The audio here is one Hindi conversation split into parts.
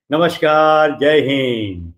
नमस्कार, जय हिंद।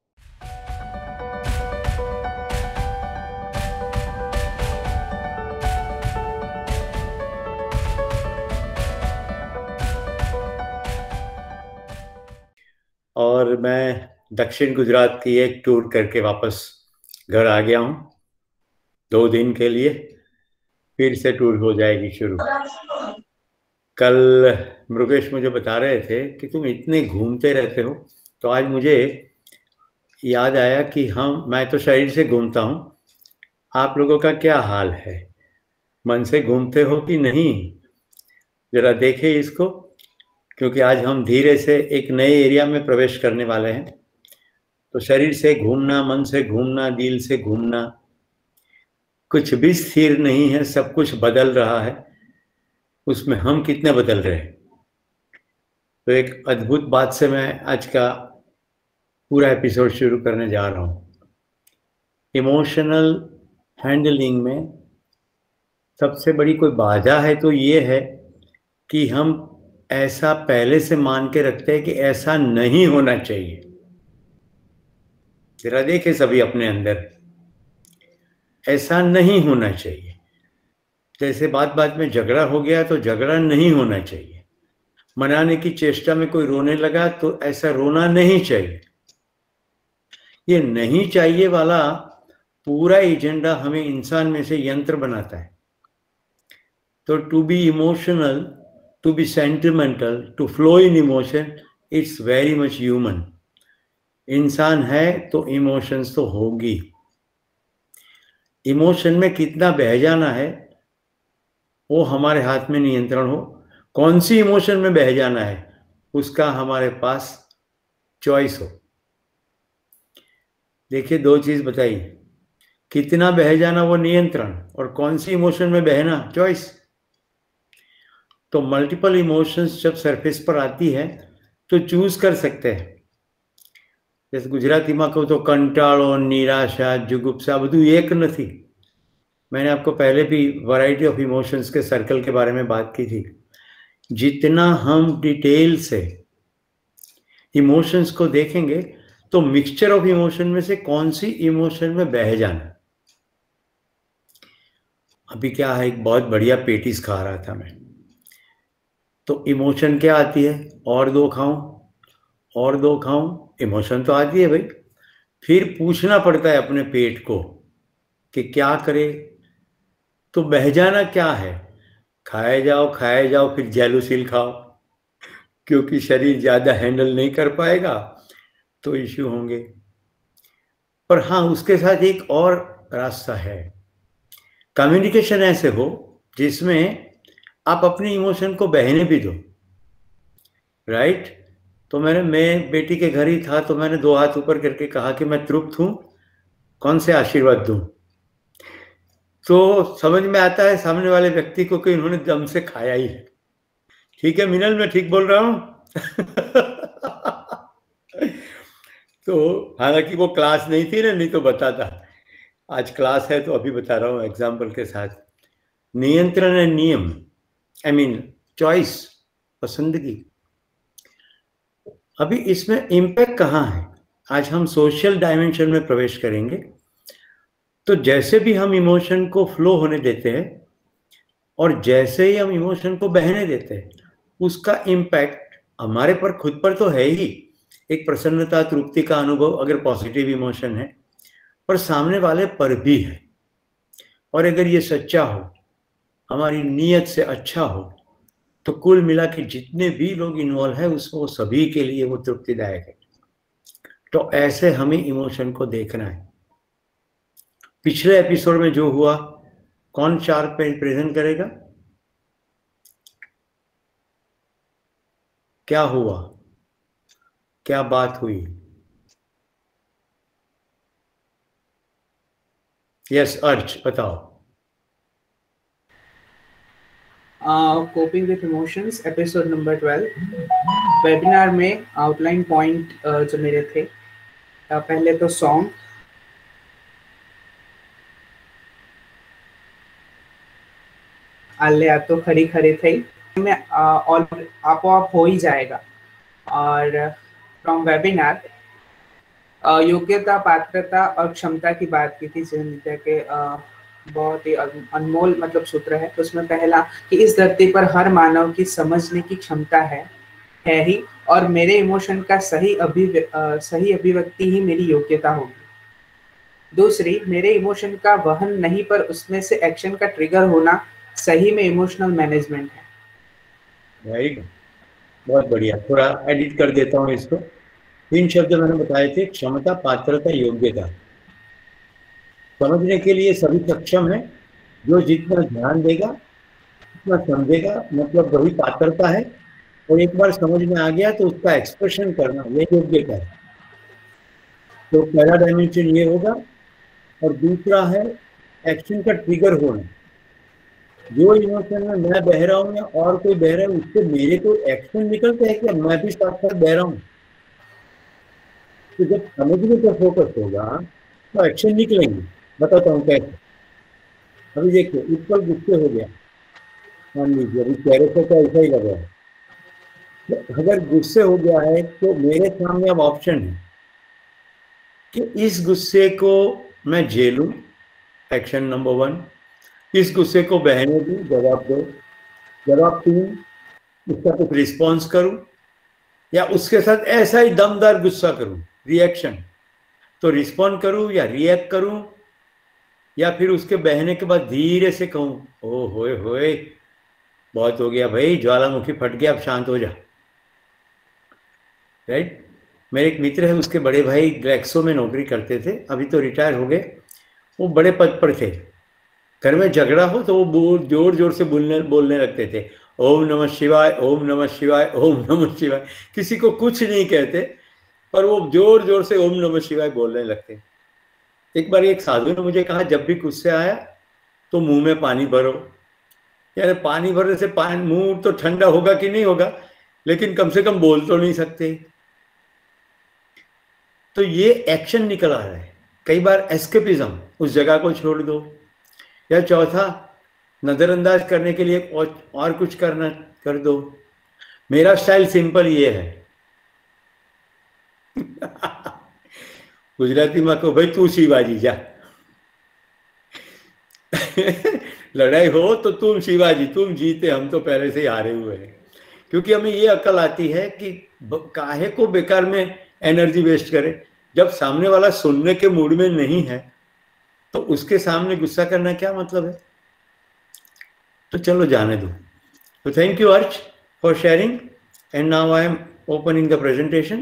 और मैं दक्षिण गुजरात की एक टूर करके वापस घर आ गया हूँ 2 दिन के लिए। फिर से टूर हो जाएगी शुरू। कल मृगेश मुझे बता रहे थे कि तुम इतने घूमते रहते हो, तो आज मुझे याद आया कि मैं तो शरीर से घूमता हूँ, आप लोगों का क्या हाल है? मन से घूमते हो कि नहीं? जरा देखें इसको, क्योंकि आज हम धीरे से एक नए एरिया में प्रवेश करने वाले हैं। तो शरीर से घूमना, मन से घूमना, दिल से घूमना, कुछ भी स्थिर नहीं है, सब कुछ बदल रहा है। उसमें हम कितने बदल रहे हैं? तो एक अद्भुत बात से मैं आज का पूरा एपिसोड शुरू करने जा रहा हूँ। इमोशनल हैंडलिंग में सबसे बड़ी कोई बाधा है तो ये है कि हम ऐसा पहले से मान के रखते हैं कि ऐसा नहीं होना चाहिए। जरा देखें सभी अपने अंदर, ऐसा नहीं होना चाहिए। जैसे बात बात में झगड़ा हो गया तो झगड़ा नहीं होना चाहिए। मनाने की चेष्टा में कोई रोने लगा तो ऐसा रोना नहीं चाहिए। ये नहीं चाहिए वाला पूरा एजेंडा हमें इंसान में से यंत्र बनाता है। तो to be emotional, to be sentimental, to flow in emotion, it's very much human. इंसान है तो इमोशंस तो होगी। इमोशन में कितना बह जाना है वो हमारे हाथ में नियंत्रण हो। कौन सी इमोशन में बह जाना है उसका हमारे पास चॉइस हो। देखिए, 2 चीज बताइए, कितना बह जाना वो नियंत्रण, और कौन सी इमोशन में बहना चॉइस। तो मल्टीपल इमोशंस जब सरफेस पर आती है तो चूज कर सकते हैं। जैसे गुजरातीમાં કહું तो कंटाळो, निराशा, जुगुप्सा બધું एक नहीं। मैंने आपको पहले भी वैरायटी ऑफ इमोशंस के सर्कल के बारे में बात की थी। जितना हम डिटेल से इमोशंस को देखेंगे तो मिक्सचर ऑफ इमोशन में से कौन सी इमोशन में बह जाना। अभी क्या है, एक बहुत बढ़िया पेटीज खा रहा था मैं, तो इमोशन क्या आती है? और 2 खाऊं, और 2 खाऊं, इमोशन तो आती है भाई। फिर पूछना पड़ता है अपने पेट को कि क्या करे। तो बह जाना क्या है? खाए जाओ, फिर जेलुसिल खाओ, क्योंकि शरीर ज्यादा हैंडल नहीं कर पाएगा तो इश्यू होंगे। पर हाँ, उसके साथ एक और रास्ता है। कम्युनिकेशन ऐसे हो जिसमें आप अपनी इमोशन को बहने भी दो, राइट? तो मैं बेटी के घर ही था, तो मैंने 2 हाथ ऊपर करके कहा कि मैं तृप्त हूं, कौन से आशीर्वाद दूं। तो समझ में आता है सामने वाले व्यक्ति को कि उन्होंने दम से खाया ही है। ठीक है मिनल, मैं ठीक बोल रहा हूं? तो हालांकि वो क्लास नहीं थी ना, नहीं तो बताता। आज क्लास है तो अभी बता रहा हूँ एग्जाम्पल के साथ। नियंत्रण है, नियम, आई मीन चॉइस, पसंदगी। अभी इसमें इम्पैक्ट कहाँ है? आज हम सोशल डायमेंशन में प्रवेश करेंगे। तो जैसे भी हम इमोशन को फ्लो होने देते हैं और जैसे ही हम इमोशन को बहने देते हैं, उसका इम्पैक्ट हमारे पर खुद पर तो है ही। एक प्रसन्नता, तृप्ति का अनुभव अगर पॉजिटिव इमोशन है, पर सामने वाले पर भी है। और अगर ये सच्चा हो, हमारी नीयत से अच्छा हो, तो कुल मिला के जितने भी लोग इन्वॉल्व है उसको, सभी के लिए वो तृप्तिदायक है। तो ऐसे हमें इमोशन को देखना है। पिछले एपिसोड में जो हुआ, कौन 4 पे प्रेजेंट करेगा? क्या हुआ, क्या बात हुई? यस अर्ज, बताओ। Coping with emotions episode number 12 webinar में आउटलाइन पॉइंट जो मेरे थे, पहले तो सॉन्ग, आले आ तो खरी खरी थी में और आपो आप हो ही जाएगा। और फ्रॉम वेबिनार। योग्यता, पात्रता और क्षमता की बात की थी जीवन विद्या के बहुत ही अनमोल मतलब सूत्र है। उसमें पहला कि इस धरती पर हर मानव की समझने की क्षमता है ही, और मेरे इमोशन का सही अभिव्यक्ति ही मेरी योग्यता होगी। दूसरी, मेरे इमोशन का वहन नहीं पर उसमें से एक्शन का ट्रिगर होना सही में इमोशनल मैनेजमेंट है। वेरी गुड, बहुत बढ़िया। थोड़ा एडिट कर देता हूँ इसको। 3 शब्द मैंने बताए थे, क्षमता, पात्रता, योग्यता। समझने के लिए सभी सक्षम है, जो जितना ध्यान देगा उतना समझेगा, मतलब वही पात्रता है। और एक बार समझ में आ गया तो उसका एक्सप्रेशन करना, ये योग्यता है। तो पहला डायमेंशन ये होगा। और दूसरा है एक्शन का ट्रिगर होना। जो इमोशन में मैं बह रहा हूँ या और कोई बह रहा है, उससे मेरे को एक्शन निकलता है कि मैं भी साथ साथ बह रहा हूँ। तो जब समझने पर फोकस होगा तो एक्शन निकलेंगे। बताता हूँ कैसे। अभी देखिए, ऊपर गुस्से हो गया, मान लीजिए अभी चेहरे से तो ऐसा ही लग रहा है। तो अगर गुस्से हो गया है तो मेरे सामने अब ऑप्शन है कि इस गुस्से को मैं झेलूं, एक्शन नंबर 1। इस गुस्से को बहने दूं, जवाब 2। जवाब 3, उसका कुछ रिस्पॉन्स करूं, या उसके साथ ऐसा ही दमदार गुस्सा करूं, रिएक्शन। तो रिस्पॉन्ड करूं या रिएक्ट करूं, या फिर उसके बहने के बाद धीरे से कहूं, ओ होए होए, बहुत हो गया भाई, ज्वालामुखी फट गया, अब शांत हो जा। राइट। मेरे एक मित्र है, उसके बड़े भाई ग्लेक्सो में नौकरी करते थे, अभी तो रिटायर हो गए। वो बड़े पद पर थे। घर में झगड़ा हो तो वो जोर जोर से बोलने लगते थे, ओम नमः शिवाय, ओम नमः शिवाय, ओम नमः शिवाय। किसी को कुछ नहीं कहते, पर वो जोर जोर से ओम नमः शिवाय बोलने लगते। एक बार एक साधु ने मुझे कहा, जब भी गुस्से आया तो मुंह में पानी भरो। यार, पानी भरने से मुंह तो ठंडा होगा कि नहीं होगा, लेकिन कम से कम बोल तो नहीं सकते। तो ये एक्शन निकल आ रहा है। कई बार एस्केपिज्म, उस जगह को छोड़ दो। या चौथा, नजरअंदाज करने के लिए और कुछ करना कर दो। मेरा स्टाइल सिंपल ये है। गुजराती में को, भाई तू शिवाजी जा। लड़ाई हो तो तुम शिवाजी, तुम जीते, हम तो पहले से ही हारे हुए हैं। क्योंकि हमें ये अकल आती है कि काहे को बेकार में एनर्जी वेस्ट करें। जब सामने वाला सुनने के मूड में नहीं है तो उसके सामने गुस्सा करना क्या मतलब है। तो चलो जाने दो। तो thank you Arch for sharing, and now I am opening the presentation.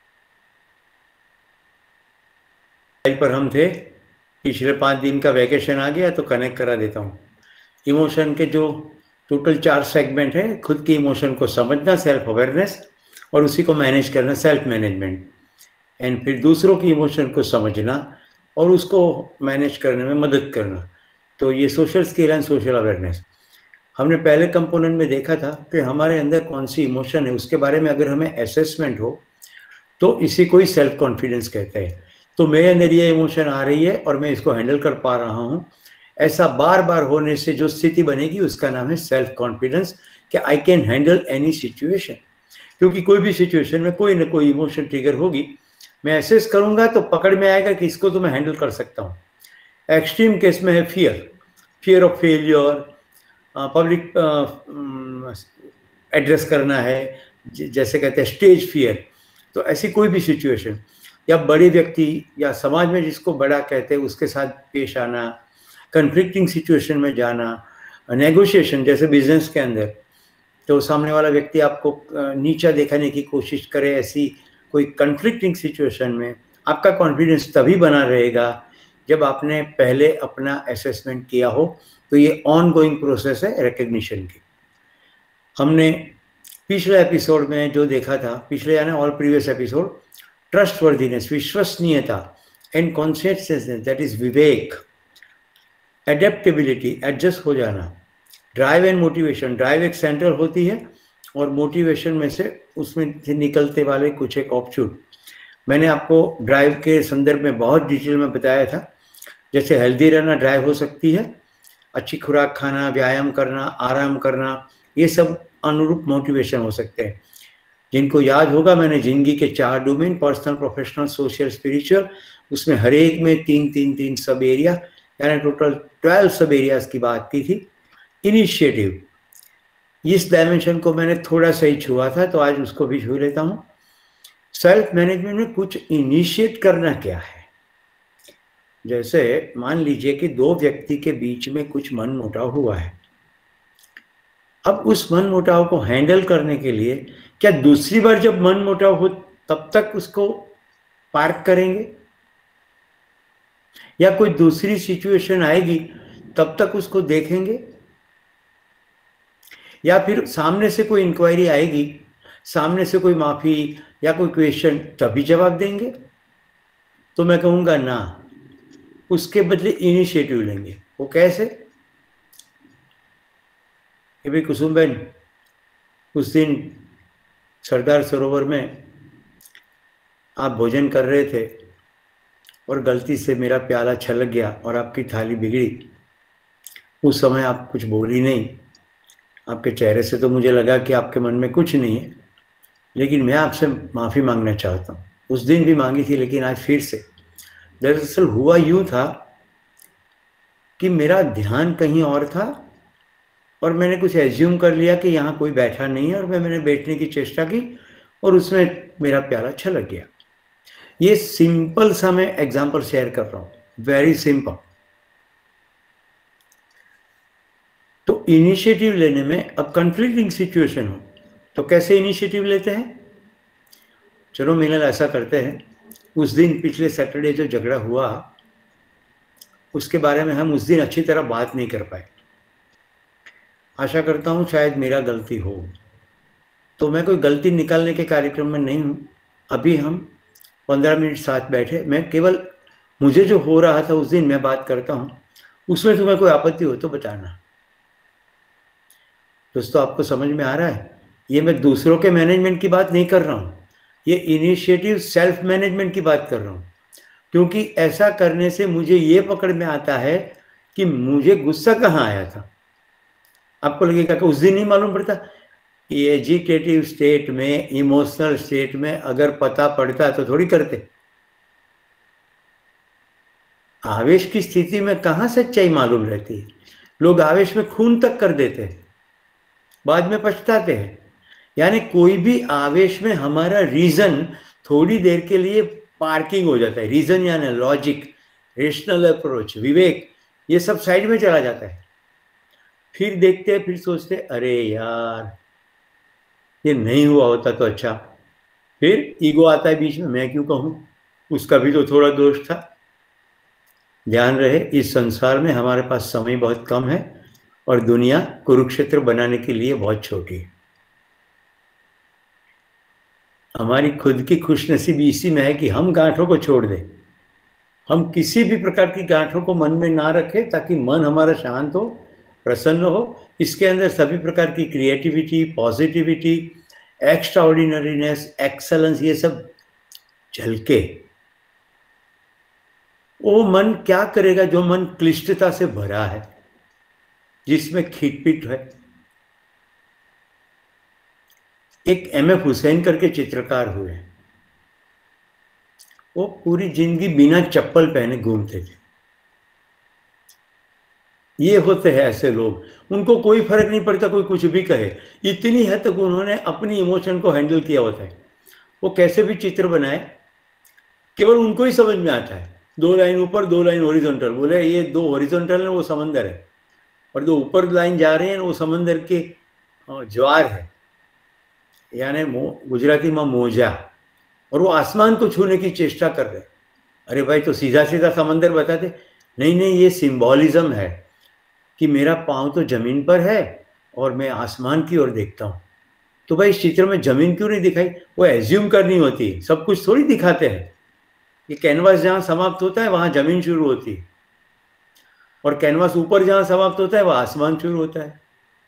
पर हम थे, पिछले 5 दिन का वैकेशन आ गया तो कनेक्ट करा देता हूँ। इमोशन के जो टोटल 4 सेगमेंट है, खुद की इमोशन को समझना, सेल्फ अवेयरनेस, और उसी को मैनेज करना, सेल्फ मैनेजमेंट। एंड फिर दूसरों की इमोशन को समझना और उसको मैनेज करने में मदद करना। तो ये social skill and social awareness. हमने पहले कंपोनेंट में देखा था कि हमारे अंदर कौन सी इमोशन है, उसके बारे में अगर हमें असेसमेंट हो तो इसी को ही सेल्फ कॉन्फिडेंस कहते हैं। तो मेरे अंदर ये इमोशन आ रही है और मैं इसको हैंडल कर पा रहा हूँ, ऐसा बार बार होने से जो स्थिति बनेगी उसका नाम है सेल्फ कॉन्फिडेंस, कि I can handle any situation. क्योंकि कोई भी सिचुएशन में कोई ना कोई इमोशन ट्रिगर होगी, मैं एसेस करूंगा तो पकड़ में आएगा कि इसको तो मैं हैंडल कर सकता हूँ। एक्सट्रीम केस में है fear of failure, public address करना है, जैसे कहते हैं स्टेज फियर। तो ऐसी कोई भी सिचुएशन, या बड़े व्यक्ति या समाज में जिसको बड़ा कहते हैं उसके साथ पेश आना, कन्फ्लिक्टिंग सिचुएशन में जाना, नेगोशिएशन जैसे बिजनेस के अंदर, तो सामने वाला व्यक्ति आपको नीचा दिखाने की कोशिश करे, ऐसी कोई कन्फ्लिक्टिंग सिचुएशन में आपका कॉन्फिडेंस तभी बना रहेगा जब आपने पहले अपना असेसमेंट किया हो। तो ये ऑन गोइंग प्रोसेस है रिकग्निशन की। हमने पिछले एपिसोड में जो देखा था, पिछले यानी ऑल प्रीवियस एपिसोड, ट्रस्टवर्दीनेस, विश्वसनीयता, एंड कॉन्शियसनेस, दैट इज विवेक, एडेप्टेबिलिटी, एडजस्ट हो जाना, ड्राइव एंड मोटिवेशन। ड्राइव एक सेंट्रल होती है और मोटिवेशन में से उसमें से निकलते वाले कुछ एक ऑफशूट। मैंने आपको ड्राइव के संदर्भ में बहुत डिटेल में बताया था। जैसे हेल्दी रहना ड्राइव हो सकती है, अच्छी खुराक खाना, व्यायाम करना, आराम करना, ये सब अनुरूप मोटिवेशन हो सकते हैं। जिनको याद होगा, मैंने जिंदगी के 4 domain, personal, professional, social, spiritual, उसमें हर एक में 3 सब एरिया, यानी टोटल 12 सब एरियाज की बात की थी। इनिशिएटिव, इस डायमेंशन को मैंने थोड़ा सा ही छुआ था, तो आज उसको भी छू लेता हूं। सेल्फ मैनेजमेंट में कुछ इनिशिएट करना क्या है? जैसे मान लीजिए कि 2 व्यक्ति के बीच में कुछ मनमुटाव हुआ है। अब उस मनमुटाव को हैंडल करने के लिए क्या दूसरी बार जब मनमुटाव हो तब तक उसको पार्क करेंगे, या कोई दूसरी सिचुएशन आएगी तब तक उसको देखेंगे, या फिर सामने से कोई इंक्वायरी आएगी, सामने से कोई माफी या कोई क्वेश्चन, तभी जवाब देंगे? तो मैं कहूंगा ना, उसके बदले इनिशिएटिव लेंगे। वो कैसे? कि भाई कुसुम बहन, उस दिन सरदार सरोवर में आप भोजन कर रहे थे और गलती से मेरा प्याला छलक गया और आपकी थाली बिगड़ी। उस समय आप कुछ बोली नहीं, आपके चेहरे से तो मुझे लगा कि आपके मन में कुछ नहीं है, लेकिन मैं आपसे माफ़ी मांगना चाहता हूँ। उस दिन भी मांगी थी, लेकिन आज फिर से। दरअसल हुआ यूँ था कि मेरा ध्यान कहीं और था और मैंने कुछ एज्यूम कर लिया कि यहाँ कोई बैठा नहीं है, और मैंने बैठने की चेष्टा की और उसमें मेरा प्याला छलक गया। ये सिंपल सा मैं एग्जाम्पल शेयर कर रहा हूँ, वेरी सिंपल। तो इनिशिएटिव लेने में अब कंफ्लिक्टिंग सिचुएशन हो तो कैसे इनिशिएटिव लेते हैं? चलो मिलल, ऐसा करते हैं, उस दिन पिछले सैटरडे जो झगड़ा हुआ उसके बारे में हम उस दिन अच्छी तरह बात नहीं कर पाए। आशा करता हूँ शायद मेरा गलती हो, तो मैं कोई गलती निकालने के कार्यक्रम में नहीं हूँ। अभी हम 15 मिनट साथ बैठे, मैं केवल मुझे जो हो रहा था उस दिन मैं बात करता हूँ, उसमें तुम्हें कोई आपत्ति हो तो बताना। दोस्तों, आपको समझ में आ रहा है? ये मैं दूसरों के मैनेजमेंट की बात नहीं कर रहा हूँ, ये इनिशिएटिव सेल्फ मैनेजमेंट की बात कर रहा हूँ। क्योंकि ऐसा करने से मुझे ये पकड़ में आता है कि मुझे गुस्सा कहाँ आया था। आपको लगेगा कि उस दिन नहीं मालूम पड़ता। ये एजिटेटिव स्टेट में, इमोशनल स्टेट में अगर पता पड़ता तो थोड़ी करते। आवेश की स्थिति में कहाँ सच्चाई मालूम रहती है। लोग आवेश में खून तक कर देते हैं, बाद में पछताते हैं। यानी कोई भी आवेश में हमारा रीजन थोड़ी देर के लिए पार्किंग हो जाता है। रीजन यानी लॉजिक, रेशनल अप्रोच, विवेक, ये सब साइड में चला जाता है। फिर देखते हैं, फिर सोचते हैं, अरे यार ये नहीं हुआ होता तो अच्छा। फिर ईगो आता है बीच में, मैं क्यों कहूँ, उसका भी तो थोड़ा दोष था। ध्यान रहे, इस संसार में हमारे पास समय बहुत कम है और दुनिया कुरुक्षेत्र बनाने के लिए बहुत छोटी है। हमारी खुद की खुशनसीबी इसी में है कि हम गांठों को छोड़ दें। हम किसी भी प्रकार की गांठों को मन में ना रखें, ताकि मन हमारा शांत हो, प्रसन्न हो। इसके अंदर सभी प्रकार की क्रिएटिविटी, पॉजिटिविटी, एक्स्ट्राऑर्डिनरीनेस, एक्सेलेंस, ये सब झलके। वो मन क्या करेगा जो मन क्लिष्टता से भरा है, जिसमें खिटपिट है। एक एम.एफ. हुसैन करके चित्रकार हुए, वो पूरी जिंदगी बिना चप्पल पहने घूमते थे। ये होते हैं ऐसे लोग, उनको कोई फर्क नहीं पड़ता कोई कुछ भी कहे। इतनी हद तक उन्होंने अपनी इमोशन को हैंडल किया होता है। वो कैसे भी चित्र बनाए, केवल उनको ही समझ में आता है। 2 लाइन ऊपर, 2 लाइन हॉरिजॉन्टल, बोले ये 2 हॉरिजॉन्टल है, वो समंदर है, और जो ऊपर लाइन जा रहे हैं वो समंदर के ज्वार है, यानी गुजराती में मोजा, और वो आसमान को छूने की चेष्टा कर रहे। अरे भाई, तो सीधा सीधा समंदर बताते। नहीं नहीं, ये सिंबॉलिज्म है कि मेरा पाँव तो जमीन पर है और मैं आसमान की ओर देखता हूँ। तो भाई, इस चित्र में जमीन क्यों नहीं दिखाई? वो एज्यूम करनी होती है, सब कुछ थोड़ी दिखाते हैं। ये कैनवास जहाँ समाप्त होता है वहाँ जमीन शुरू होती है, और कैनवास ऊपर जहाँ समाप्त होता है वहाँ आसमान शुरू होता है।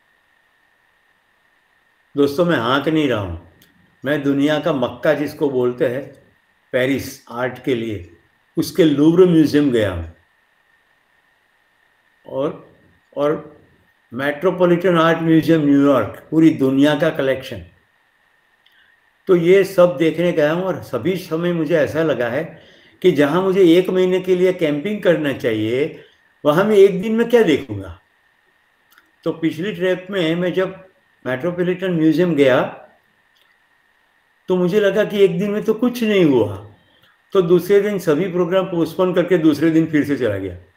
दोस्तों, मैं हाँक नहीं रहा हूँ, मैं दुनिया का मक्का जिसको बोलते हैं पेरिस आर्ट के लिए, उसके लूव्र म्यूजियम गया हूँ, और मेट्रोपॉलिटन आर्ट म्यूजियम न्यूयॉर्क, पूरी दुनिया का कलेक्शन। तो ये सब देखने गया हूँ और सभी समय मुझे ऐसा लगा है कि जहाँ मुझे 1 महीने के लिए कैंपिंग करना चाहिए वहाँ मैं एक दिन में क्या देखूंगा। तो पिछली ट्रिप में मैं जब मेट्रोपॉलिटन म्यूजियम गया तो मुझे लगा कि एक दिन में तो कुछ नहीं हुआ, तो दूसरे दिन सभी प्रोग्राम पोस्टपोन करके दूसरे दिन फिर से चला गया।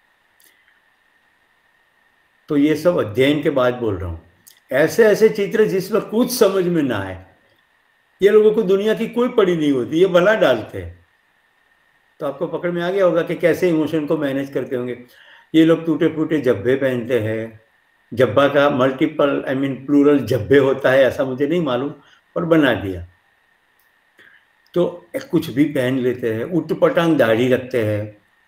तो ये सब अध्ययन के बाद बोल रहा हूँ। ऐसे ऐसे चित्र जिसमें कुछ समझ में ना आए, ये लोगों को दुनिया की कोई पड़ी नहीं होती, ये भला डालते हैं। तो आपको पकड़ में आ गया होगा कि कैसे इमोशन को मैनेज करते होंगे। ये लोग टूटे फूटे जब्बे पहनते हैं। जब्बा का मल्टीपल प्लूरल जब्बे होता है ऐसा मुझे नहीं मालूम, पर बना दिया। तो कुछ भी पहन लेते हैं, उटपटांग दाढ़ी रखते हैं।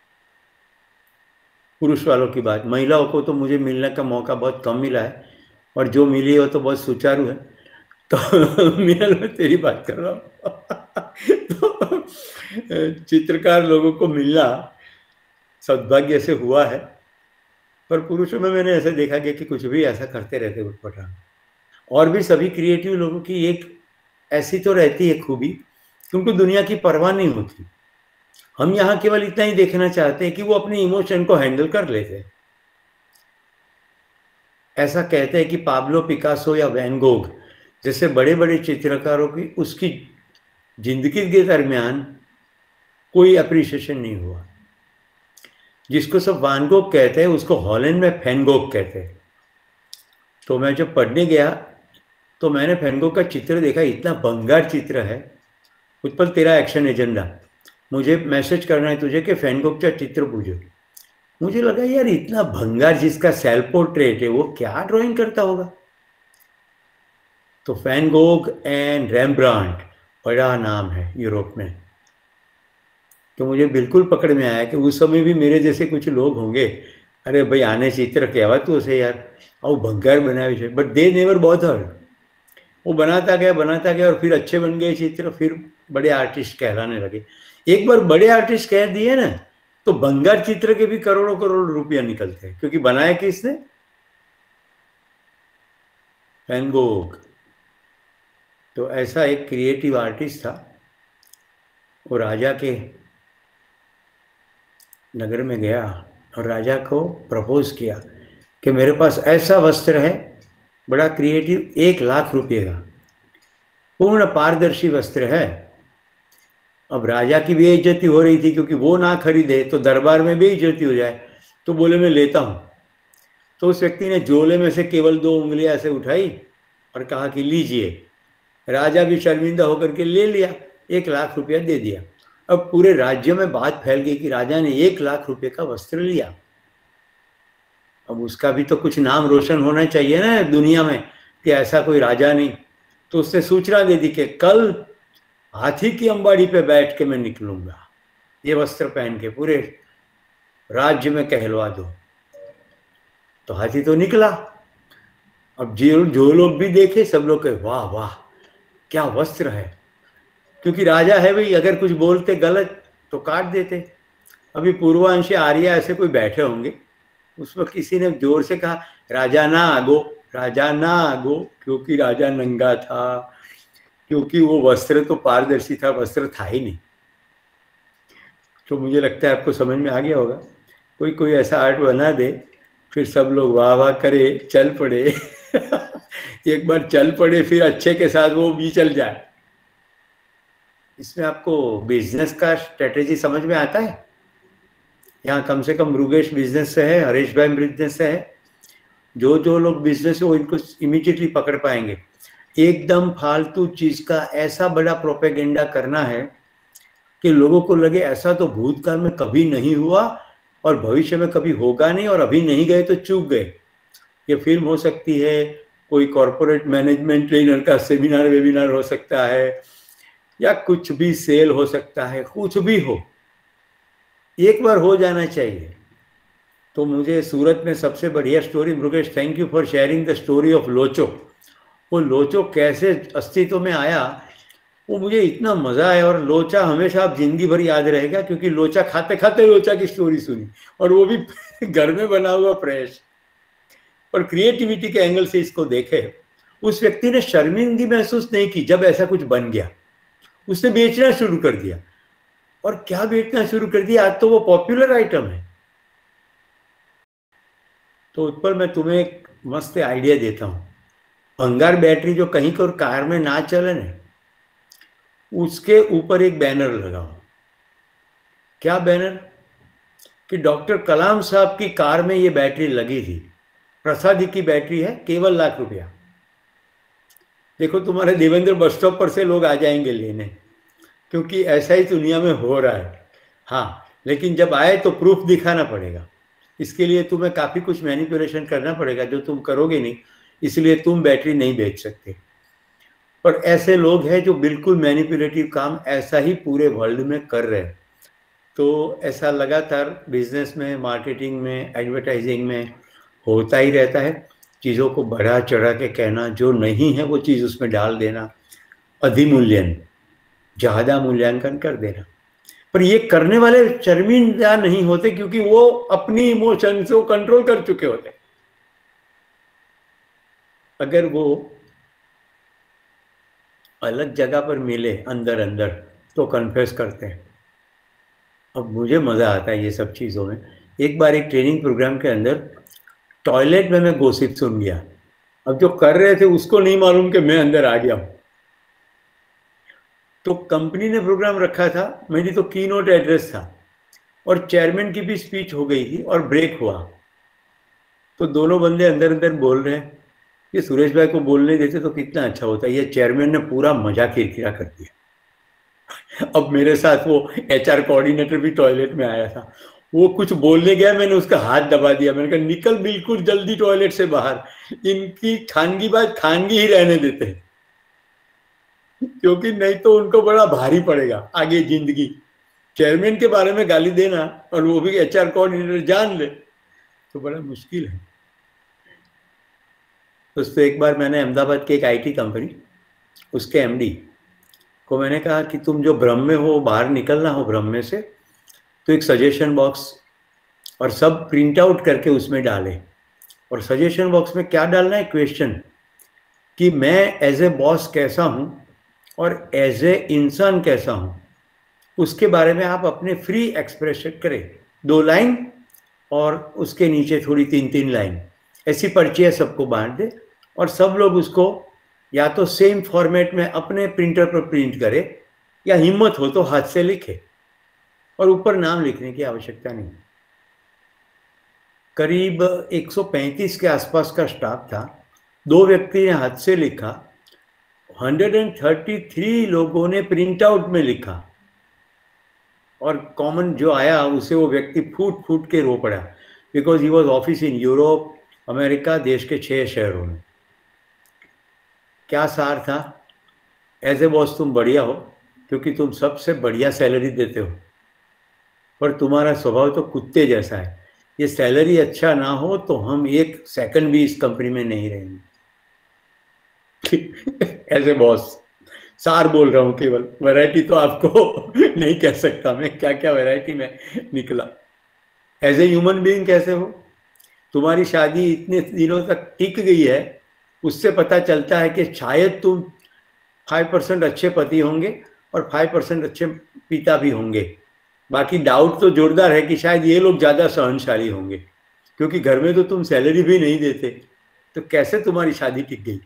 पुरुष वालों की बात, महिलाओं को तो मुझे मिलने का मौका बहुत कम मिला है, और जो मिली है वो तो बहुत सुचारू है। तो मिनल मैं तेरी बात कर रहा हूँ। तो चित्रकार लोगों को मिलना सौभाग्य से हुआ है, पर पुरुषों में मैंने ऐसा देखा कि कुछ भी ऐसा करते रहते उठपटांग। और भी सभी क्रिएटिव लोगों की एक ऐसी तो रहती है खूबी कि उनको दुनिया की परवाह नहीं होती। हम यहाँ केवल इतना ही देखना चाहते हैं कि वो अपने इमोशन को हैंडल कर लेते हैं। ऐसा कहते हैं कि पाब्लो पिकासो या वैन गोग जैसे बड़े बड़े चित्रकारों की उसकी जिंदगी के दरमियान कोई अप्रिशिएशन नहीं हुआ। जिसको सब वैन गोग कहते हैं उसको हॉलैंड में फैन गोग कहते हैं। तो मैं जब पढ़ने गया तो मैंने फैन गोग का चित्र देखा, इतना बंगार चित्र है। उत्पल तेरा एक्शन एजेंडा, मुझे मैसेज करना है तुझे कि फैन गोग का चित्र पूछो। मुझे लगा यार इतना भंगार जिसका सेल्फ पोर्ट्रेट है वो क्या ड्राइंग करता होगा। तो फैन गोग एंड रेम्ब्रांट बड़ा नाम है यूरोप में। तो मुझे बिल्कुल पकड़ में आया कि उस समय भी मेरे जैसे कुछ लोग होंगे, अरे भाई आने चित्र कहवा तू उसे यार, और भंगार बनाए, बट दे नेवर बॉदर। वो बनाता गया और फिर अच्छे बन गए चित्र, फिर बड़े आर्टिस्ट कहलाने लगे। एक बार बड़े आर्टिस्ट कह दिए ना तो बंगार चित्र के भी करोड़ों करोड़ रुपया निकलते हैं, क्योंकि बनाया किसने? Van Gogh. तो ऐसा एक क्रिएटिव आर्टिस्ट था। वो राजा के नगर में गया और राजा को प्रपोज किया कि मेरे पास ऐसा वस्त्र है, बड़ा क्रिएटिव, 1,00,000 रुपये का पूर्ण पारदर्शी वस्त्र है। अब राजा की बेइज्जती हो रही थी, क्योंकि वो ना खरीदे तो दरबार में बेइज्जती हो जाए। तो बोले मैं लेता हूँ। तो उस व्यक्ति ने झोले में से केवल 2 उंगलियां ऐसे उठाई और कहा कि लीजिए। राजा भी शर्मिंदा होकर के ले लिया, 1,00,000 रुपया दे दिया। अब पूरे राज्य में बात फैल गई कि राजा ने 1,00,000 रुपये का वस्त्र लिया। अब उसका भी तो कुछ नाम रोशन होना चाहिए ना दुनिया में कि ऐसा कोई राजा नहीं। तो उसने सूचना दे दी कि कल हाथी की अंबाड़ी पे बैठ के मैं निकलूंगा, ये वस्त्र पहन के पूरे राज्य में कहलवा दो। तो हाथी तो निकला। अब जो लोग भी देखे सब लोग कहे वाह वाह क्या वस्त्र है, क्योंकि राजा है भाई, अगर कुछ बोलते गलत तो काट देते। अभी पूर्वांश आर्या ऐसे कोई बैठे होंगे, उसमें किसी ने जोर से कहा राजा ना आगो, राजा ना आगो, क्योंकि राजा नंगा था, क्योंकि वो वस्त्र तो पारदर्शी था, वस्त्र था ही नहीं। तो मुझे लगता है आपको समझ में आ गया होगा। कोई कोई ऐसा आर्ट बना दे, फिर सब लोग वाह वाह करे, चल पड़े। एक बार चल पड़े फिर अच्छे के साथ वो भी चल जाए। इसमें आपको बिजनेस का स्ट्रेटेजी समझ में आता है? यहाँ कम से कम मृगेश बिजनेस से है, हरीश भाई बिजनेस से है। जो लोग बिजनेस है वो इनको इमीडिएटली पकड़ पाएंगे। एकदम फालतू चीज का ऐसा बड़ा प्रोपेगेंडा करना है कि लोगों को लगे ऐसा तो भूतकाल में कभी नहीं हुआ और भविष्य में कभी होगा नहीं, और अभी नहीं गए तो चूक गए। ये फिल्म हो सकती है, कोई कॉर्पोरेट मैनेजमेंट ट्रेनर का सेमिनार वेबिनार हो सकता है, या कुछ भी सेल हो सकता है, कुछ भी हो, एक बार हो जाना चाहिए। तो मुझे सूरत में सबसे बढ़िया story, Mrugesh thank you for sharing the story of locho. वो लोचो कैसे अस्तित्व में आया वो मुझे इतना मजा आया, और लोचा हमेशा आप जिंदगी भर याद रहेगा, क्योंकि लोचा खाते खाते लोचा की स्टोरी सुनी, और वो भी घर में बना हुआ फ्रेश। और क्रिएटिविटी के एंगल से इसको देखे, उस व्यक्ति ने शर्मिंदगी महसूस नहीं की जब ऐसा कुछ बन गया, उसने बेचना शुरू कर दिया। और क्या बेचना शुरू कर दिया, आज तो वो पॉपुलर आइटम है। तो उत्पल, मैं तुम्हें एक मस्त आइडिया देता हूँ। भंगार बैटरी जो कहीं को कार में ना चले ना, उसके ऊपर एक बैनर लगाओ। क्या बैनर? कि डॉक्टर कलाम साहब की कार में ये बैटरी लगी थी, प्रसादी की बैटरी है, केवल ₹1,00,000। देखो, तुम्हारे देवेंद्र बस स्टॉप पर से लोग आ जाएंगे लेने, क्योंकि ऐसा ही दुनिया में हो रहा है। हाँ, लेकिन जब आए तो प्रूफ दिखाना पड़ेगा। इसके लिए तुम्हें काफ़ी कुछ मैनिपुलेशन करना पड़ेगा, जो तुम करोगे नहीं, इसलिए तुम बैटरी नहीं बेच सकते। पर ऐसे लोग हैं जो बिल्कुल मैनिपुलेटिव काम ऐसा ही पूरे वर्ल्ड में कर रहे हैं। तो ऐसा लगातार बिजनेस में, मार्केटिंग में, एडवर्टाइजिंग में होता ही रहता है। चीज़ों को बढ़ा चढ़ा के कहना, जो नहीं है वो चीज़ उसमें डाल देना, अधिमूल्यन, ज़्यादा मूल्यांकन कर देना। पर ये करने वाले शर्मिंदा नहीं होते, क्योंकि वो अपनी इमोशंस को कंट्रोल कर चुके होते। अगर वो अलग जगह पर मिले अंदर अंदर तो कन्फेस करते हैं। अब मुझे मज़ा आता है ये सब चीज़ों में। एक बार एक ट्रेनिंग प्रोग्राम के अंदर टॉयलेट में मैं गॉसिप सुन गया। अब जो कर रहे थे उसको नहीं मालूम कि मैं अंदर आ गया हूँ। तो कंपनी ने प्रोग्राम रखा था, मेरी तो की नोट एड्रेस था, और चेयरमैन की भी स्पीच हो गई थी और ब्रेक हुआ। तो दोनों बंदे अंदर अंदर बोल रहे हैं कि सुरेश भाई को बोलने देते तो कितना अच्छा होता। ये चेयरमैन ने पूरा मजा किरकिरा कर दिया। अब मेरे साथ वो HR कोऑर्डिनेटर भी टॉयलेट में आया था। वो कुछ बोलने गया, मैंने उसका हाथ दबा दिया। मैंने कहा, निकल बिल्कुल जल्दी टॉयलेट से बाहर, इनकी खानगी बात खानगी ही रहने देते हैं, क्योंकि नहीं तो उनको बड़ा भारी पड़ेगा आगे जिंदगी। चेयरमैन के बारे में गाली देना, और वो भी HR कोऑर्डिनेटर जान ले, तो बड़ा मुश्किल है। दोस्तों, एक बार मैंने अहमदाबाद की एक IT कंपनी, उसके MD को मैंने कहा कि तुम जो भ्रम में हो, बाहर निकलना हो भ्रम में से, तो एक सजेशन बॉक्स और सब प्रिंट आउट करके उसमें डाले। और सजेशन बॉक्स में क्या डालना है? क्वेश्चन, कि मैं एज ए बॉस कैसा हूँ और एज ए इंसान कैसा हूँ, उसके बारे में आप अपने फ्री एक्सप्रेशन करें। 2 लाइन और उसके नीचे थोड़ी 3-3 लाइन, ऐसी पर्चियाँ सबको बांट दे, और सब लोग उसको या तो सेम फॉर्मेट में अपने प्रिंटर पर प्रिंट करे, या हिम्मत हो तो हाथ से लिखे, और ऊपर नाम लिखने की आवश्यकता नहीं। करीब 135 के आसपास का स्टाफ था। 2 व्यक्ति ने हाथ से लिखा, 133 लोगों ने प्रिंट आउट में लिखा, और कॉमन जो आया उसे वो व्यक्ति फूट फूट के रो पड़ा, because he was office in Europe, America, देश के 6 शहरों में। क्या सार था? एज ए बॉस तुम बढ़िया हो, क्योंकि तुम सबसे बढ़िया सैलरी देते हो, पर तुम्हारा स्वभाव तो कुत्ते जैसा है। ये सैलरी अच्छा ना हो तो हम 1 सेकंड भी इस कंपनी में नहीं रहेंगे। एज ए बॉस सार बोल रहा हूँ, केवल वैरायटी तो आपको नहीं कह सकता मैं, क्या क्या वैरायटी में निकला। एज ए ह्यूमन बीइंग कैसे हो? तुम्हारी शादी इतने दिनों तक टिक गई है, उससे पता चलता है कि शायद तुम 5% अच्छे पति होंगे और 5% अच्छे पिता भी होंगे। बाकी डाउट तो जोरदार है कि शायद ये लोग ज़्यादा सहनशाली होंगे, क्योंकि घर में तो तुम सैलरी भी नहीं देते, तो कैसे तुम्हारी शादी टिक गई?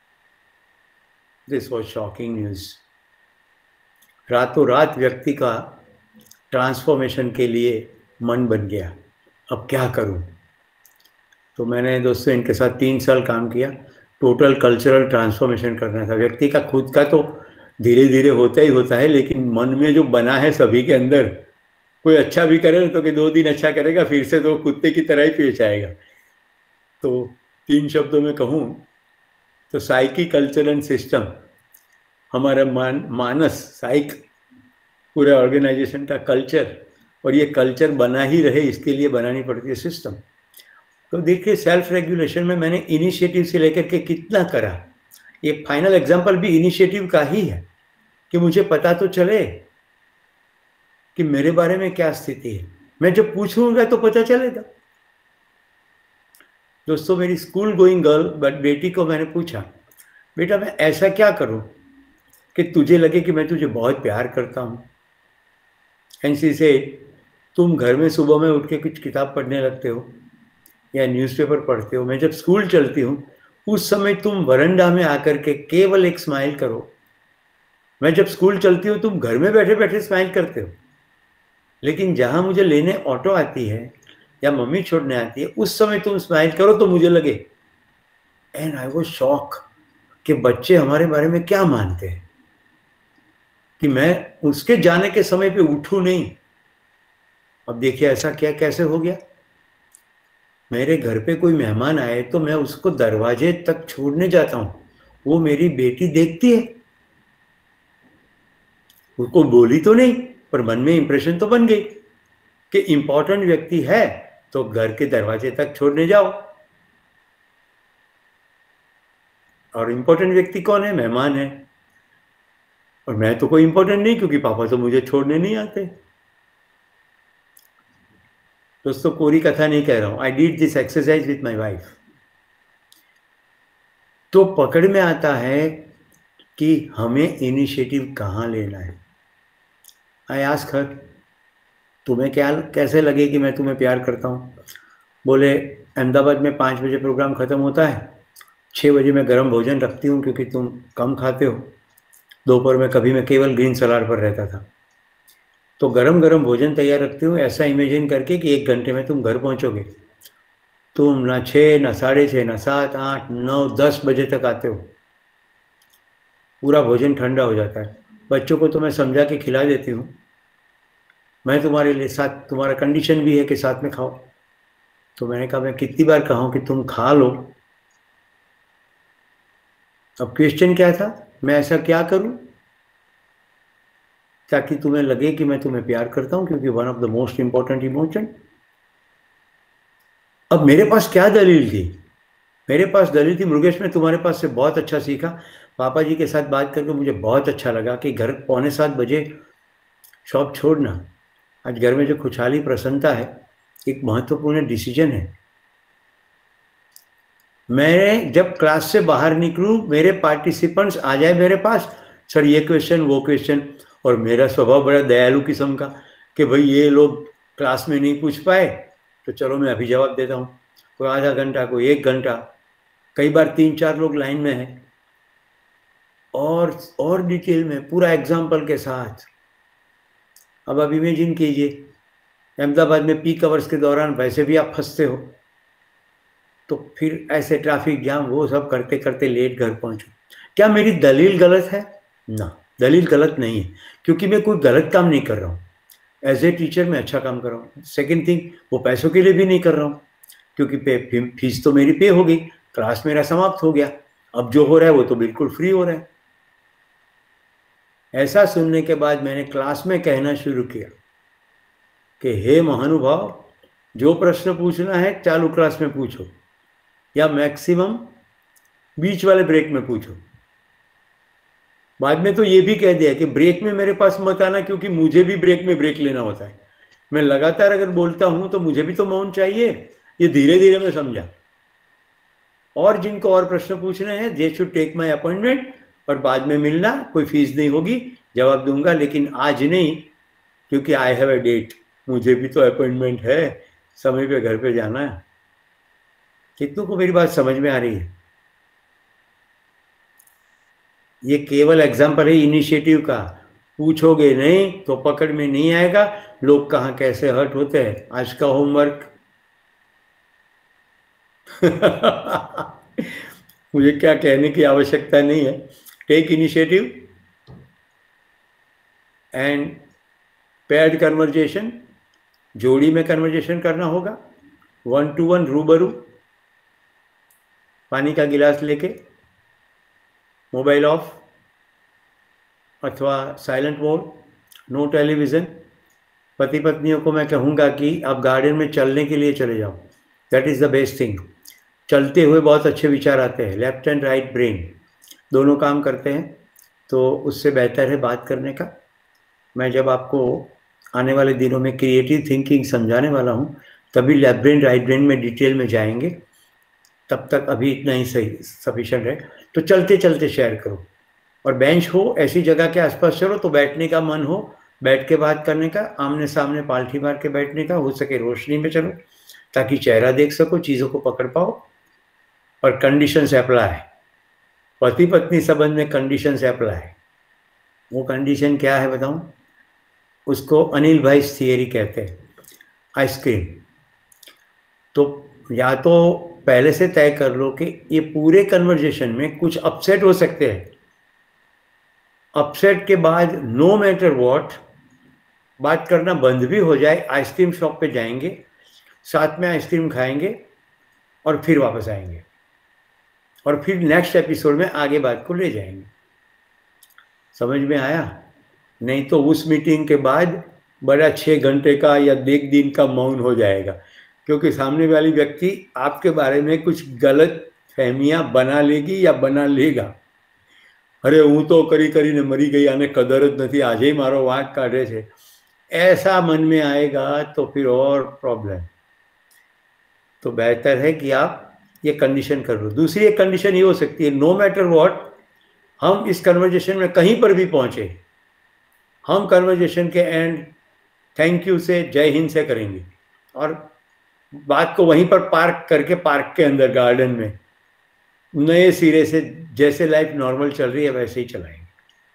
This was shocking news. रातों रात व्यक्ति का ट्रांसफॉर्मेशन के लिए मन बन गया। अब क्या करूं? तो मैंने दोस्तों इनके साथ 3 साल काम किया। टोटल कल्चरल ट्रांसफॉर्मेशन करना था। व्यक्ति का खुद का तो धीरे धीरे होता ही होता है, लेकिन मन में जो बना है सभी के अंदर, कोई अच्छा भी करे तो कि 2 दिन अच्छा करेगा, फिर से तो कुत्ते की तरह ही पेश आएगा। तो 3 शब्दों में कहूँ तो साइकी, कल्चर एंड सिस्टम, हमारा मानस, साइक पूरे ऑर्गेनाइजेशन का कल्चर, और ये कल्चर बना ही रहे इसके लिए बनानी पड़ती है सिस्टम। तो देखिए, सेल्फ रेगुलेशन में मैंने इनिशिएटिव से लेकर के कितना करा। ये फाइनल एग्जाम्पल भी इनिशिएटिव का ही है, कि मुझे पता तो चले कि मेरे बारे में क्या स्थिति है। मैं जब पूछूंगा तो पता चलेगा। दोस्तों, मेरी स्कूल गोइंग गर्ल बेटी को मैंने पूछा बेटा मैं ऐसा क्या करूं कि तुझे लगे कि मैं तुझे बहुत प्यार करता हूं। एंड से तुम घर में सुबह में उठ के कुछ किताब पढ़ने लगते हो या न्यूज़पेपर पढ़ते हो। मैं जब स्कूल चलती हूँ उस समय तुम वरांडा में आकर के केवल एक स्माइल करो। मैं जब स्कूल चलती हूँ तुम घर में बैठे बैठे स्माइल करते हो, लेकिन जहां मुझे लेने ऑटो आती है या मम्मी छोड़ने आती है उस समय तुम स्माइल करो तो मुझे लगे। एंड आई वाज शॉक कि बच्चे हमारे बारे में क्या मानते हैं कि मैं उसके जाने के समय पे उठूं नहीं। अब देखिए ऐसा क्या कैसे हो गया। मेरे घर पे कोई मेहमान आए तो मैं उसको दरवाजे तक छोड़ने जाता हूं, वो मेरी बेटी देखती है, उसको बोली तो नहीं पर मन में इंप्रेशन तो बन गई कि इंपॉर्टेंट व्यक्ति है तो घर के दरवाजे तक छोड़ने जाओ। और इंपॉर्टेंट व्यक्ति कौन है? मेहमान है। और मैं तो कोई इंपॉर्टेंट नहीं क्योंकि पापा तो मुझे छोड़ने नहीं आते। दोस्तों कोरी कथा नहीं कह रहा हूं, I did this exercise with my wife. तो पकड़ में आता है कि हमें इनिशिएटिव कहाँ लेना है। आई आस्क हर, तुम्हें क्या कैसे लगे कि मैं तुम्हें प्यार करता हूँ? बोले अहमदाबाद में 5 बजे प्रोग्राम खत्म होता है, 6 बजे मैं गर्म भोजन रखती हूँ क्योंकि तुम कम खाते हो। दोपहर में कभी मैं केवल ग्रीन सलाद पर रहता था, तो गरम गरम भोजन तैयार रखती हूँ ऐसा इमेजिन करके कि 1 घंटे में तुम घर पहुँचोगे। तुम ना 6 ना 6:30 ना 7 8 9 10 बजे तक आते हो। पूरा भोजन ठंडा हो जाता है। बच्चों को तो मैं समझा के खिला देती हूँ, मैं तुम्हारे लिए साथ, तुम्हारा कंडीशन भी है कि साथ में खाओ। तो मैंने कहा मैं कितनी बार कहा हूँ कि तुम खा लो। अब क्वेश्चन क्या था, मैं ऐसा क्या करूं ताकि तुम्हें लगे कि मैं तुम्हें प्यार करता हूं, क्योंकि one of the most important emotion. अब मेरे पास क्या दलील थी? मेरे पास दलील थी, मुरुगेश मैं तुम्हारे पास से बहुत अच्छा सीखा। पापा जी के साथ बात करके मुझे बहुत अच्छा लगा कि घर 6:45 शॉप छोड़ना, आज घर में जो खुशहाली प्रसन्नता है, एक महत्वपूर्ण डिसीजन है। मैं जब क्लास से बाहर निकलूं मेरे पार्टिसिपेंट्स आ जाए मेरे पास, सर ये क्वेश्चन वो क्वेश्चन, और मेरा स्वभाव बड़ा दयालु किस्म का कि भाई ये लोग क्लास में नहीं पूछ पाए तो चलो मैं अभी जवाब देता हूँ। कोई आधा घंटा, कोई 1 घंटा, कई बार 3-4 लोग लाइन में हैं, और डिटेल में पूरा एग्जाम्पल के साथ। अब इमेजिन कीजिए अहमदाबाद में पीक आवर्स के दौरान वैसे भी आप फंसते हो, तो फिर ऐसे ट्रैफिक जाम वो सब करते करते लेट घर पहुंचो। क्या मेरी दलील गलत है? ना, दलील गलत नहीं है, क्योंकि मैं कोई गलत काम नहीं कर रहा हूँ। एज ए टीचर मैं अच्छा काम कर रहा हूँ। सेकेंड थिंग, वो पैसों के लिए भी नहीं कर रहा हूँ, क्योंकि फीस तो मेरी पे हो गई, क्लास मेरा समाप्त हो गया, अब जो हो रहा है वो तो बिल्कुल फ्री हो रहा है। ऐसा सुनने के बाद मैंने क्लास में कहना शुरू किया कि हे महानुभाव, जो प्रश्न पूछना है चालू क्लास में पूछो या मैक्सिमम बीच वाले ब्रेक में पूछो। बाद में तो ये भी कह दिया कि ब्रेक में मेरे पास मत आना, क्योंकि मुझे भी ब्रेक में ब्रेक लेना होता है। मैं लगातार अगर बोलता हूं तो मुझे भी तो मौन चाहिए। ये धीरे धीरे मैं समझा। और जिनको और प्रश्न पूछने हैं they should take my appointment, और बाद में मिलना, कोई फीस नहीं होगी, जवाब दूंगा, लेकिन आज नहीं, क्योंकि आई हैव अ डेट, मुझे भी तो अपॉइंटमेंट है, समय पे घर पे जाना है। कितनों को मेरी बात समझ में आ रही है? ये केवल एग्जाम्पल है इनिशिएटिव का। पूछोगे नहीं तो पकड़ में नहीं आएगा। लोग कहाँ कैसे हर्ट होते हैं। आज का होमवर्क मुझे क्या कहने की आवश्यकता नहीं है। Take initiative and paired conversation, जोड़ी में कन्वर्जेशन करना होगा, 1-to-1 रूबरू, पानी का गिलास लेके, मोबाइल ऑफ अथवा साइलेंट मोड, नो टेलीविज़न। पति पत्नियों को मैं कहूँगा कि आप गार्डन में चलने के लिए चले जाओ, that is the best thing. चलते हुए बहुत अच्छे विचार आते हैं, लेफ्ट एंड राइट ब्रेन दोनों काम करते हैं, तो उससे बेहतर है बात करने का। मैं जब आपको आने वाले दिनों में क्रिएटिव थिंकिंग समझाने वाला हूँ तभी लेफ्ट ब्रेन राइट ब्रेन में डिटेल में जाएंगे, तब तक अभी इतना ही सही सफिशिएंट है। तो चलते चलते शेयर करो, और बेंच हो ऐसी जगह के आसपास चलो तो बैठने का मन हो, बैठ के बात करने का, आमने सामने पालथी मार के बैठने का, हो सके रोशनी में चलो ताकि चेहरा देख सको, चीज़ों को पकड़ पाओ। और कंडीशन से अप्लाई, पति पत्नी संबंध में कंडीशन से अप्लाई। वो कंडीशन क्या है बताऊं? उसको अनिल भाई थियरी कहते हैं, आइसक्रीम। तो या तो पहले से तय कर लो कि ये पूरे कन्वर्जेशन में कुछ अपसेट हो सकते हैं, अपसेट के बाद नो मैटर व्हाट बात करना बंद भी हो जाए, आइसक्रीम शॉप पे जाएंगे, साथ में आइसक्रीम खाएंगे और फिर वापस आएंगे, और फिर नेक्स्ट एपिसोड में आगे बात को ले जाएंगे। समझ में आया? नहीं तो उस मीटिंग के बाद बड़ा 6 घंटे का या 1 दिन का मौन हो जाएगा, क्योंकि सामने वाली व्यक्ति आपके बारे में कुछ गलत फहमियां बना लेगी या बना लेगा। अरे हूँ तो करी करीने मरी गई, आने कदर ज नहीं, आज ही मारो वांक काढ़े छे, ऐसा मन में आएगा तो फिर और प्रॉब्लम। तो बेहतर है कि आप ये कंडीशन कर लो। दूसरी एक कंडीशन ये हो सकती है, नो मैटर व्हाट हम इस कन्वर्जेशन में कहीं पर भी पहुंचे, हम कन्वर्जेशन के एंड थैंक यू से, जय हिंद से करेंगे, और बात को वहीं पर पार्क करके, पार्क के अंदर गार्डन में नए सिरे से जैसे लाइफ नॉर्मल चल रही है वैसे ही चलाएंगे।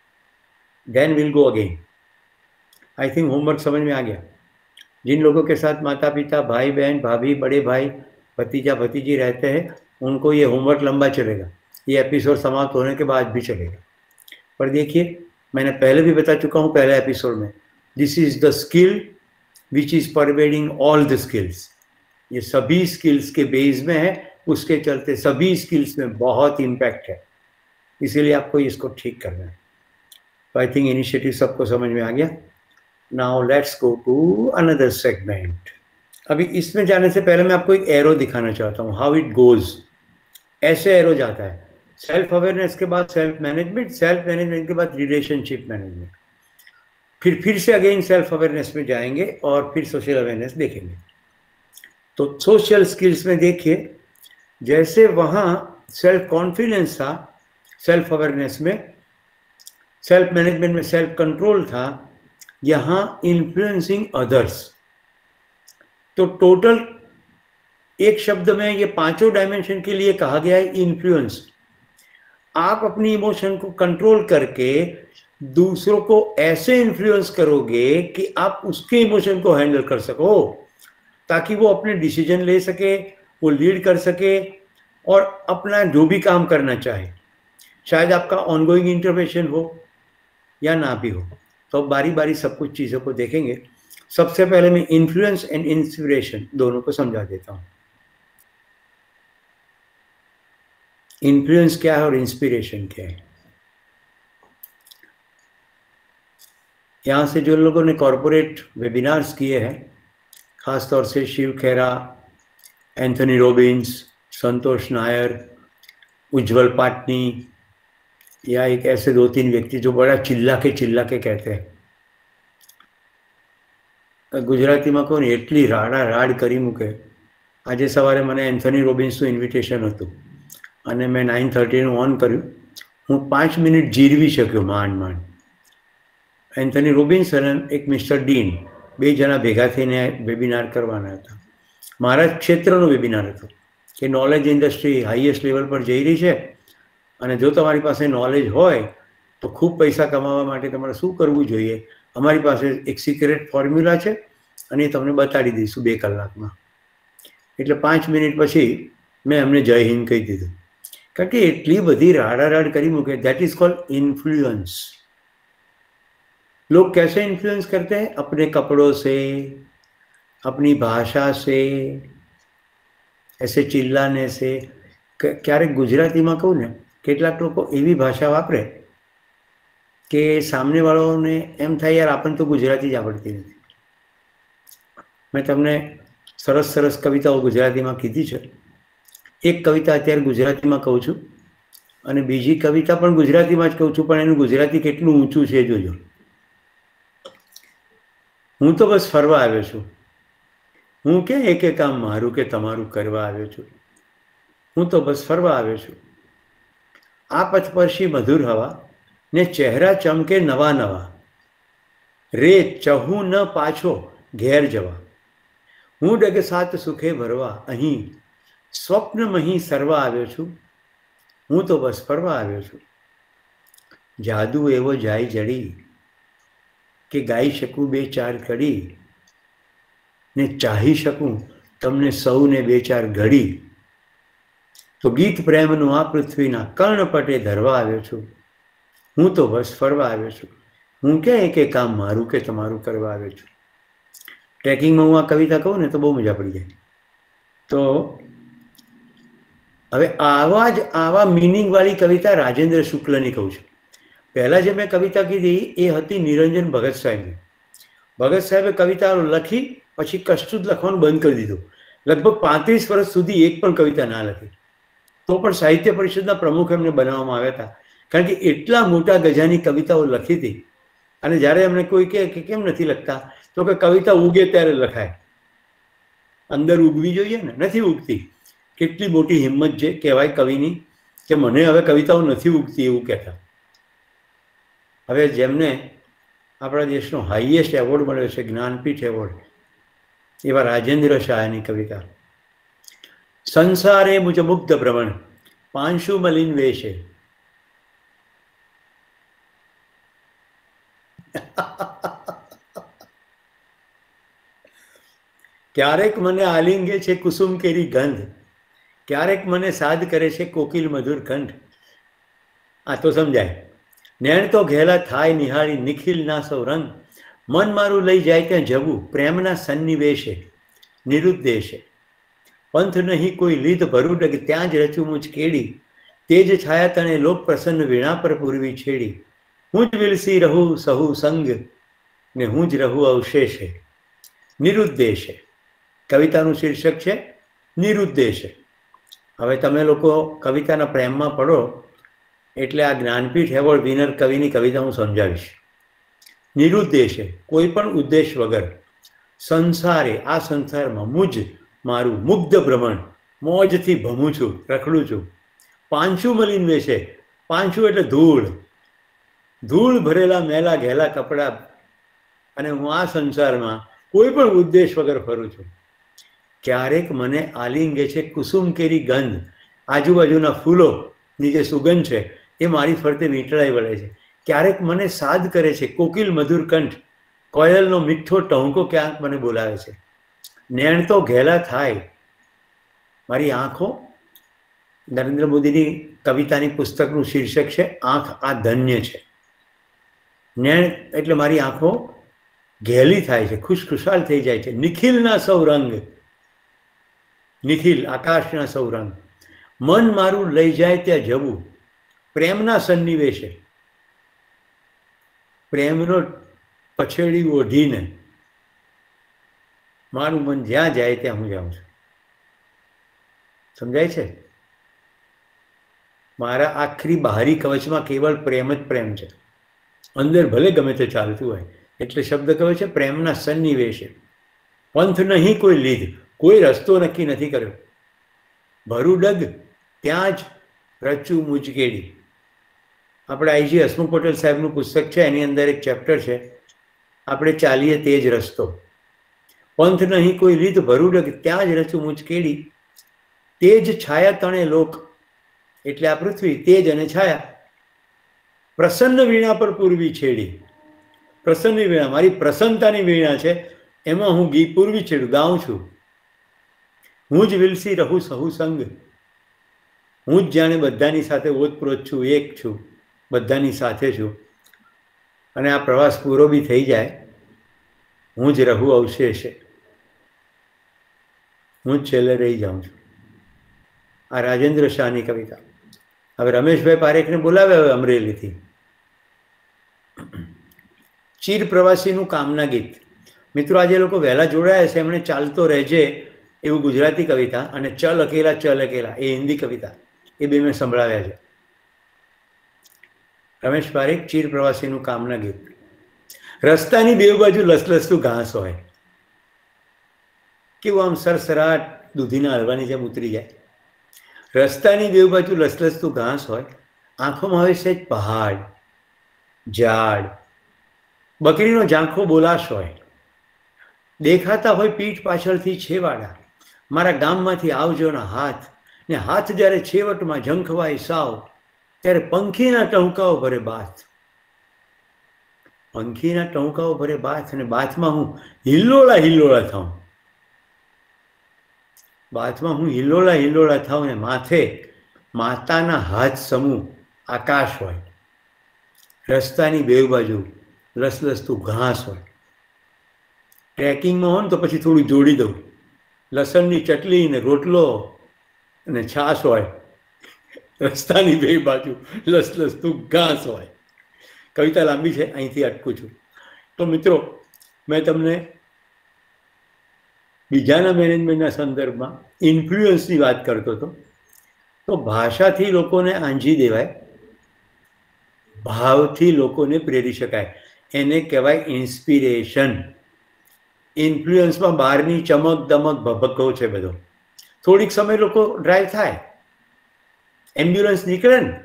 Then will go again. I think homework समझ में आ गया। जिन लोगों के साथ माता पिता, भाई बहन, भाभी, बड़े भाई, भतीजा भतीजी रहते हैं, उनको ये होमवर्क लंबा चलेगा, ये एपिसोड समाप्त होने के बाद भी चलेगा। पर देखिए, मैंने पहले भी बता चुका हूँ पहले एपिसोड में, this is the skill which is pervading all the skills. ये सभी स्किल्स के बेस में है, उसके चलते सभी स्किल्स में बहुत इम्पैक्ट है, इसीलिए आपको इसको ठीक करना है। तो आई थिंक इनिशिएटिव सबको समझ में आ गया। Now let's go to another segment. अभी इसमें जाने से पहले मैं आपको एक एरो दिखाना चाहता हूँ, हाउ इट गोज। ऐसे एरो जाता है, सेल्फ अवेयरनेस के बाद सेल्फ मैनेजमेंट, सेल्फ मैनेजमेंट के बाद रिलेशनशिप मैनेजमेंट, फिर से अगेन सेल्फ अवेयरनेस में जाएंगे और फिर सोशल अवेयरनेस देखेंगे। तो सोशल स्किल्स में देखिए, जैसे वहाँ सेल्फ कॉन्फिडेंस था, सेल्फ अवेयरनेस में, सेल्फ मैनेजमेंट में सेल्फ कंट्रोल था, यहाँ इन्फ्लुएंसिंग अदर्स। तो टोटल एक शब्द में ये पांचों डायमेंशन के लिए कहा गया है इन्फ्लुएंस। आप अपनी इमोशन को कंट्रोल करके दूसरों को ऐसे इन्फ्लुएंस करोगे कि आप उसके इमोशन को हैंडल कर सको, ताकि वो अपने डिसीजन ले सके, वो लीड कर सके और अपना जो भी काम करना चाहे, शायद आपका ऑनगोइंग इंटरवेंशन हो या ना भी हो। तो बारी बारी सब कुछ चीज़ों को देखेंगे। सबसे पहले मैं इन्फ्लुएंस एंड इंस्पिरेशन दोनों को समझा देता हूँ। इन्फ्लुएंस क्या है और इंस्पिरेशन क्या है। यहाँ से जो लोगों ने कॉरपोरेट वेबिनार्स किए हैं, खासतौर से शिव खेरा, एंथनी रॉबिन्स, संतोष नायर, उज्जवल पाटनी, या एक ऐसे 2-3 व्यक्ति जो बड़ा चिल्ला के कहते हैं, ગુજરાતીમાં કહું ને એટલી રાડ કરી મૂકે। આજે સવારે મને એન્થની રોબિન્સનું ઇન્વિટેશન હતું અને મેં 9:30 ઓન કર્યું, હું 5 મિનિટ જીરવી શક્યો માંડ। એન્થની રોબિન્સ અને એક મિસ્ટર ડીન, 2 જણા ભેગા થઈને વેબિનાર કરવાના હતા। મારા ક્ષેત્રનો વેબિનાર હતો કે નોલેજ ઇન્ડસ્ટ્રી હાઈએસ્ટ લેવલ પર જઈ રહી છે અને જો તમારી પાસે નોલેજ હોય તો ખૂબ પૈસા કમાવા માટે તમારે શું કરવું જોઈએ। અમારી પાસે એક સિક્રેટ ફોર્મ્યુલા છે અને એ તમને બતાડી દઈશું 2 કલાકમાં। એટલે 5 મિનિટ પછી મેં અમને જય હિન્દ કહી દીધું, કારણ કે એટલી બધી રાડારાડ કરી મૂકે। That is called influence. लोग कैसे इन्फ्लुएंस करते हैं? अपने कपड़ों से, अपनी भाषा से, ऐसे चिल्लाने से। क्यारेक गुजरातीમાં કહું ને, કેટલાક લોકો એવી ભાષા વાપરે કે સામને વાળોને એમ થાય યાર આપણને તો ગુજરાતી જ આવડતી નથી। મેં તમને સરસ સરસ કવિતાઓ ગુજરાતીમાં કીધી છે। એક કવિતા અત્યારે ગુજરાતીમાં કહું છું અને બીજી કવિતા પણ ગુજરાતીમાં જ કહું છું, પણ એનું ગુજરાતી કેટલું ઊંચું છે જોજો। હું તો બસ ફરવા આવ્યો છું, હું કે એકે કામ મારું કે તમારું કરવા આવ્યો છું, હું તો બસ ફરવા આવ્યો છું। આ પથપરસી મધુર હવા ને ચહેરા ચમકે નવા નવા, રે ચહું ન પાછો ઘેર જવા, હું ડગ સાત સુખે ભરવા અહીં સ્વપ્નમહી સરવા આવ્યો છું, હું તો બસ ફરવા આવ્યો છું. જાદુ એવો જાય જડી કે ગાઈ શકું બે ચાર કડી, ને ચાહી શકું તમને સૌને બે ચાર ઘડી, તો ગીત પ્રેમનું આ પૃથ્વીના કર્ણપટે ધરવા આવ્યો છું, હું તો બસ ફરવા આવ્યો છું. હું ક્યાં કે કામ મારું કે તમારું કરવા આવ્યો છું. ટ્રેકિંગમાં હું આ કવિતા કહું ને તો બહુ મજા પડી જાય. તો હવે આવા મિનિંગવાળી કવિતા રાજેન્દ્ર શુક્લની કહું છું. પહેલાં જે મેં કવિતા કીધી એ હતી નિરંજન ભગત સાહેબની. ભગત સાહેબે કવિતાઓ લખી પછી કશું જ લખવાનું બંધ કરી દીધું. લગભગ 35 વર્ષ સુધી એક પણ કવિતા ના લખી. તો પણ સાહિત્ય પરિષદના પ્રમુખ એમને બનાવવામાં આવ્યા હતા, કારણ કે એટલા મોટા ગજાની કવિતાઓ લખી હતી. અને જ્યારે એમને કોઈ કહે કે કેમ નથી લખતા, તો કે કવિતા ઉગે ત્યારે લખાય, અંદર ઉગવી જોઈએ ને, નથી ઉગતી. કેટલી મોટી હિંમત છે કહેવાય કવિની કે મને હવે કવિતાઓ નથી ઉગતી એવું કહેતા. હવે જેમને આપણા દેશનો હાઈએસ્ટ એવોર્ડ મળ્યો છે, જ્ઞાનપીઠ એવોર્ડ, એવા રાજેન્દ્ર શાહની કવિતા, સંસારે મુજ મુગ્ધ ભ્રમણ પાંશુ મલિન વેશે, ક્યારેક મને આલિંગે છે કુસુમ કેરી ગંધ, ક્યારેક મને સાદ કરે છે કોકિલ મધુર કંઠ. આ તો સમજાય. નેણ તો ઘેલા થાય નિહાળી નિખિલ ના સૌ રંગ, મન મારું લઈ જાય ત્યાં જવું પ્રેમના સન્નિવેશે, નિરુદ્દેશે. પંથ નહીં કોઈ લીધ ભરુડગ ત્યાં જ રચું મુજ કેડી, તેજ છાયા તણે લોક પ્રસન્ન વીણા પર પૂરવી છેડી. હું જ વિલસી રહું સહુ સંગ ને હું જ રહું અવશેષે, નિરુદ્દેશે. કવિતાનું શીર્ષક છે નિરુદ્દેશે. હવે તમે લોકો કવિતાના પ્રેમમાં પડો એટલે આ જ્ઞાનપીઠ એવોર્ડ વિનર કવિની કવિતા હું સમજાવીશ. નિરુદ્દેશે, કોઈ પણ ઉદ્દેશ વગર, સંસારે આ સંસારમાં, મુજ મારું, મુગ્ધ ભ્રમણ મોજથી ભમું છું, રખડું છું, પાંચું મલિન વેશે, પાંચું એટલે ધૂળ, ધૂળ ભરેલા મેલા ઘેલા કપડાં, અને હું આ સંસારમાં કોઈ પણ ઉદ્દેશ વગર ફરું છું. ક્યારેક મને આલિંગે છે કુસુમ કેરી ગંધ, આજુબાજુના ફૂલોની જે સુગંધ છે એ મારી ફરતે વીંટળાઈ વળે છે. ક્યારેક મને સાદ કરે છે કોકિલ મધુર કંઠ, કોયલનો મીઠો ટહુકો ક્યાંક મને બોલાવે છે. નેણ તો ઘેલા થાય, મારી આંખો, નરેન્દ્ર મોદીની કવિતાની પુસ્તકનું શીર્ષક છે આંખ આ ધન્ય છે. નેણ એટલે મારી આંખો ઘેલી થાય છે, ખુશખુશાલ થઈ જાય છે. નિખિલના સૌ રંગ, નિખિલ આકાશના સૌ રંગ, મન મારું લઈ જાય ત્યાં જવું પ્રેમના સન્નિવેશે, પ્રેમનો પછેડી ઓઢીને મારું મન જ્યાં જાય ત્યાં હું જાઉં છું. સમજાય છે? મારા આખરી બહારી કવચમાં કેવળ પ્રેમ જ પ્રેમ છે, અંદર ભલે ગમે તે ચાલતું હોય. એટલે શબ્દ કહે છે પ્રેમના સન્નિવેશે. પંથ નહીં કોઈ લીધ, કોઈ રસ્તો નક્કી નથી કર્યો, ભરુડગ ત્યાં જ રચું મુજકેડી. આપણે આઈજી હસમુખ પટેલ સાહેબનું પુસ્તક છે, એની અંદર એક ચેપ્ટર છે આપણે ચાલીએ તે જ રસ્તો. પંથ નહીં કોઈ લીધ ભરુડગ ત્યાં જ રચું મુજકેડી, તેજ છાયા તણે લોક, એટલે આ પૃથ્વી તેજ અને છાયા, પ્રસન્ન વીણા પર પૂરવી છેડી. પ્રસન્નની વીણા, મારી પ્રસન્નતાની વીણા છે, એમાં હું પૂરવી છેડું ગાઉં છું. હું જ વિલસી રહું સહુ સંગ, હું જ જાણે બધાની સાથે ઓતપ્રોત છું, એક છું, બધાની સાથે છું. અને આ પ્રવાસ પૂરો બી થઈ જાય, હું જ રહું અવશેષે, હું જ છેલ્લે રહી જાઉં છું. આ રાજેન્દ્ર શાહની કવિતા. હવે રમેશભાઈ પારેખને બોલાવ્યા હવે અમરેલીથી. ચીર પ્રવાસીનું કામના ગીત. મિત્રો આજે લોકો વહેલા જોડાયા છે, એમણે ચાલતો રહેજે એવું ગુજરાતી કવિતા અને ચલ અકેલા એ હિન્દી કવિતા, એ બે મેં સંભળાવ્યા છે. રમેશ પારેખ, ચીર પ્રવાસીનું કામના ગીત. રસ્તાની બે બાજુ લસલસતું ઘાસ હોય, કેવું આમ સરસરાટ દૂધીના હલવાની જેમ ઉતરી જાય. રસ્તાની બે બાજુ લસલસતું ઘાસ હોય, આંખોમાં આવે છે પહાડ, ઝાડ, બકરીનો ઝાંખો બોલાશ હોય, દેખાતા હોય પીઠ પાછળથી છેવાડા, મારા ગામમાંથી આવજોના હાથ, ને હાથ જ્યારે છેવટમાં ઝંખવાય સાવ, ત્યારે પંખીના ટહુકાઓ ભરે બાથ, પંખીના ટહુકાઓ ભરે બાથ, અને બાથમાં હું હિલ્લોળા હિલ્લોળા થાઉં, બાથમાં હું હિલ્લોળા હિલ્લોળા થાઉં, ને માથે માતાના હાથ સમૂહ આકાશ હોય, રસ્તાની બેવ બાજુ લસલસતું ઘાસ હોય, ટ્રેકિંગમાં હોય ને તો પછી થોડું જોડી દઉં, લસણની ચટણી ને રોટલો અને છાશ હોય, રસ્તાની બે બાજુ લસલસતું ઘાસ હોય. કવિતા લાંબી છે, અહીંથી અટકું છું. તો મિત્રો, મેં તમને બીજાના મેનેજમેન્ટના સંદર્ભમાં ઇન્ફ્લુઅન્સની વાત કરતો હતો. તો ભાષાથી લોકોને આંજી દેવાય, ભાવથી લોકોને પ્રેરી શકાય, એને કહેવાય ઇન્સ્પિરેશન. ઇન્ફ્લુઅન્સમાં બહારની ચમક દમક ભભકો છે બધો. થોડીક સમય લોકો ડ્રાઈવ થાય, એમ્બ્યુલન્સ નીકળે ને,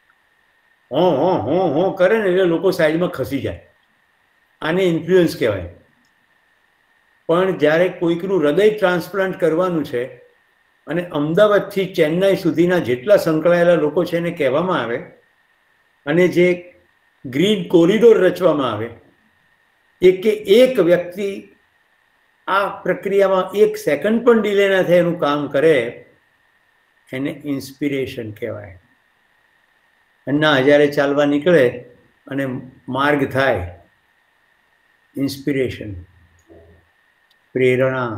હો કરે ને એટલે લોકો સાઈડમાં ખસી જાય, આને ઇન્ફ્લુઅન્સ કહેવાય. પણ જ્યારે કોઈકનું હૃદય ટ્રાન્સપ્લાન્ટ કરવાનું છે અને અમદાવાદથી ચેન્નાઈ સુધીના જેટલા સંકળાયેલા લોકો છે એને કહેવામાં આવે, અને જે ગ્રીન કોરિડોર રચવામાં આવે, એક વ્યક્તિ આ પ્રક્રિયામાં 1 સેકન્ડ પણ ડિલે ના થાય એનું કામ કરે, એને ઇન્સ્પિરેશન કહેવાય. અન્ના હજારે ચાલવા નીકળે અને માર્ગ થાય, ઇન્સ્પિરેશન, પ્રેરણા.